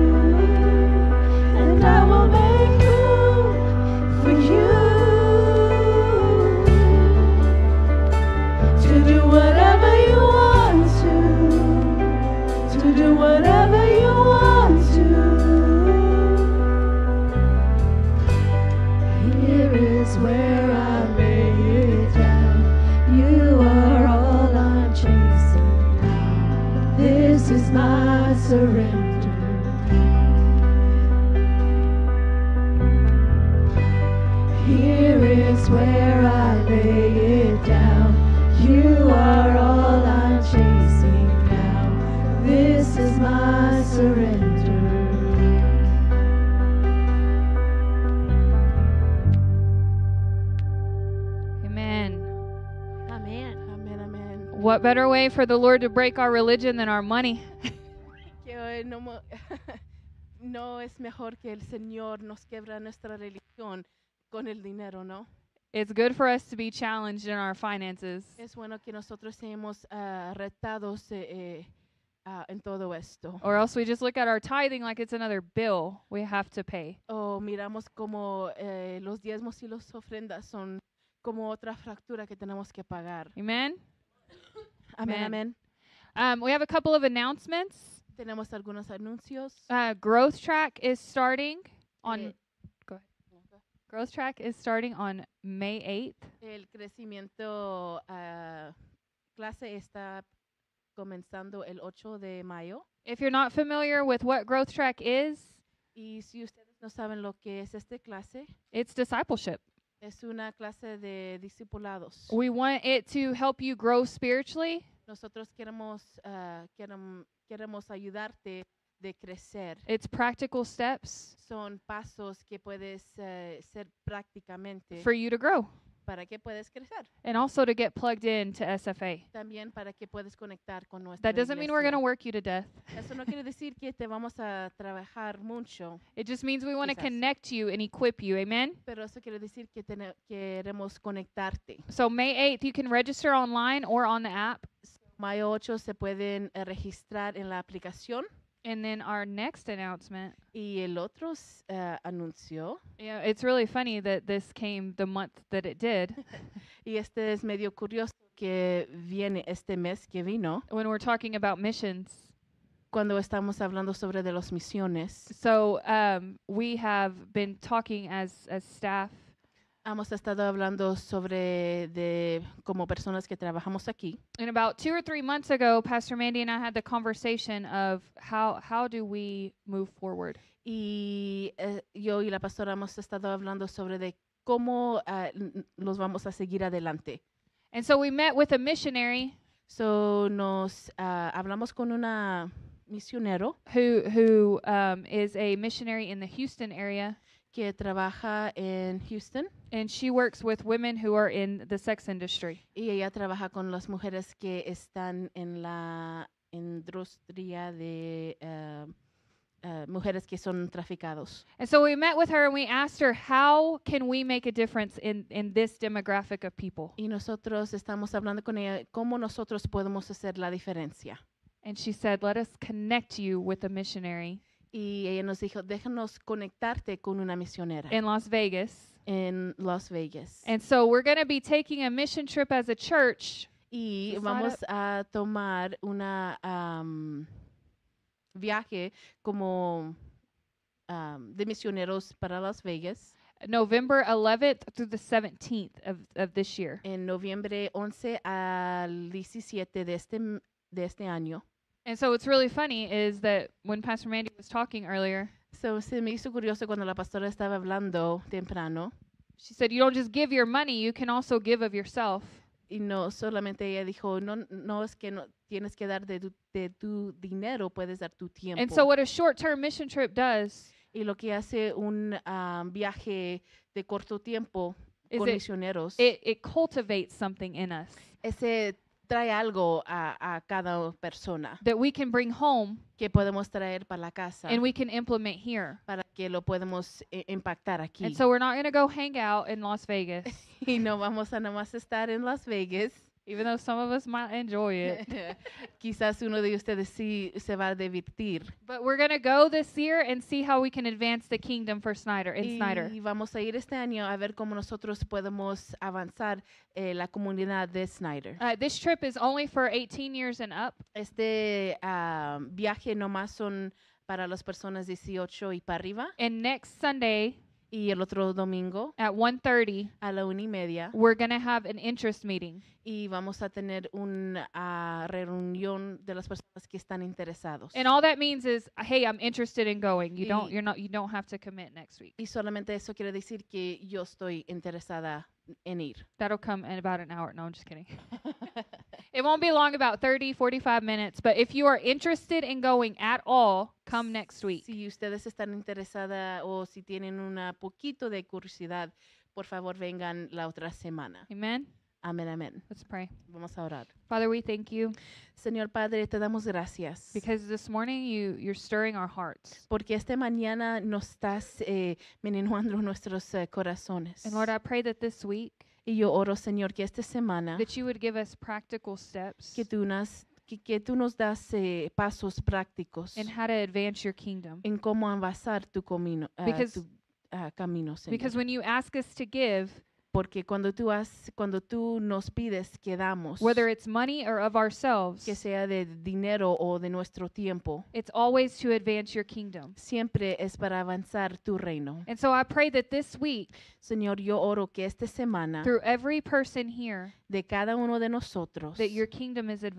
and I will make room for you to do whatever you want to do whatever you want to. Here is where I lay it down. You are all I'm chasing now. This is my surrender. Here is where I lay it down. You are all I'm chasing now. This is my surrender. Amen. Amen. Amén, amén. What better way for the Lord to break our religion than our money? Que hoy no es mejor que el Señor nos quebra nuestra religión con el dinero, ¿no? It's good for us to be challenged in our finances. Es bueno que nosotros seamos retados en todo esto. Or else we just look at our tithing like it's another bill we have to pay. O miramos como los diezmos y las ofrendas son como otra fractura que tenemos que pagar. Amen? Amén, Amen. amén. We have a couple of announcements. Tenemos algunos anuncios. Growth Track is starting on Eh, Growth Track is starting on May 8th. El crecimiento clase está comenzando el 8 de mayo. If you're not familiar with what Growth Track is, Y si ustedes no saben lo que es esta clase, it's discipleship. es una clase de discipulados. We want it to help you grow spiritually. Nosotros queremos ayudarte de crecer. It's practical steps Son pasos que puedes ser prácticamente for you to grow para que puedas crecer. and also to get plugged in to SFA. También para que puedas conectar con nuestra That doesn't mean we're going to iglesia. work you to death. Eso no quiere decir que te vamos a trabajar mucho, It just means we want to Quizás. connect you and equip you. Amen? pero eso quiere decir que queremos conectarte. So May 8th, you can register online or on the app. Mayo 8 se pueden registrar en la aplicación. And then our next announcement. Y el otro anuncio, Yeah, it's really funny that this came the month that it did y este es medio curioso que viene este mes que vino, when we're talking about missions. cuando estamos hablando sobre de las misiones. So we have been talking as staff Hemos estado hablando sobre de como personas que trabajamos aquí. and about 2 or 3 months ago, Pastor Mandy and I had the conversation of how do we move forward. Y yo y la pastora hemos estado hablando sobre de cómo los vamos a seguir adelante. And so we met with a missionary So nos hablamos con una misionero who is a missionary in the Houston area, que trabaja en Houston and she works with women who are in the sex industry. y ella trabaja con las mujeres que están en la industria de mujeres que son traficados. And so we met with her and we asked her, how can we make a difference in this demographic of people? Y nosotros estamos hablando con ella cómo nosotros podemos hacer la diferencia. And she said, let us connect you with a missionary Y ella nos dijo, déjanos conectarte con una misionera in Las Vegas. en Las Vegas. And so we're going to be taking a mission trip as a church Y to vamos sign a tomar una viaje como de misioneros para Las Vegas November 11th through the 17th of this year. en noviembre 11 al 17 de este año. And so what's really funny is that when Pastor Mandy was talking earlier, So, se me hizo curioso cuando la pastora estaba hablando temprano she said, you don't just give your money, you can also give of yourself. y no solamente ella dijo, no es que no tienes que dar de tu dinero, puedes dar tu tiempo. And so what a short-term mission trip does Y lo que hace un viaje de corto tiempo is con misioneros, it cultivates something in us ese trae algo a cada persona that we can bring home que podemos traer para la casa and we can implement here. para que lo podemos impactar aquí. And so we're not going to go hang out in Las Vegas. Y no vamos a nomás estar en Las Vegas. even though some of us might enjoy it. Quizás uno de ustedes sí se va a divertir. But we're going to go this year and see how we can advance the kingdom for Snyder in Snyder. Y vamos a ir este año a ver cómo nosotros podemos avanzar la comunidad de Snyder. This trip is only for 18 years and up. Este viaje nomás son para las personas 18 y para arriba. And next Sunday Y el otro domingo at 1:30, a la 1:30 we're going to have an interest meeting. y vamos a tener una reunión de las personas que están interesados. And all that means is, hey, I'm interested in going. You Y- don't have to commit next week. Y solamente eso quiere decir que yo estoy interesada en ir. That'll come in about an hour. No, I'm just kidding. It won't be long, about 30, 45 minutes. But if you are interested in going at all, come next week. Si ustedes están interesadas o si tienen un poquito de curiosidad, por favor vengan la otra semana. Amen. Amén, amén. Let's pray. Vamos a orar. Father, we thank you Señor Padre, te damos gracias. because this morning you're stirring our hearts. Porque esta mañana nos estás meneando nuestros corazones. And Lord, I pray that this week Y yo oro, Señor, que esta semana that you would give us practical steps que tú nos das pasos prácticos in how to advance your kingdom. en cómo avanzar tu camino, Because- camino, Señor. Because when you ask us to give, Porque cuando tú nos pides que damos, whether it's money or of ourselves, que sea de dinero o de nuestro tiempo, it's always to advance your kingdom. siempre es para avanzar tu reino. And so I pray that this week, Señor, yo oro que esta semana through every person here, de cada uno de nosotros that your kingdom is advanced.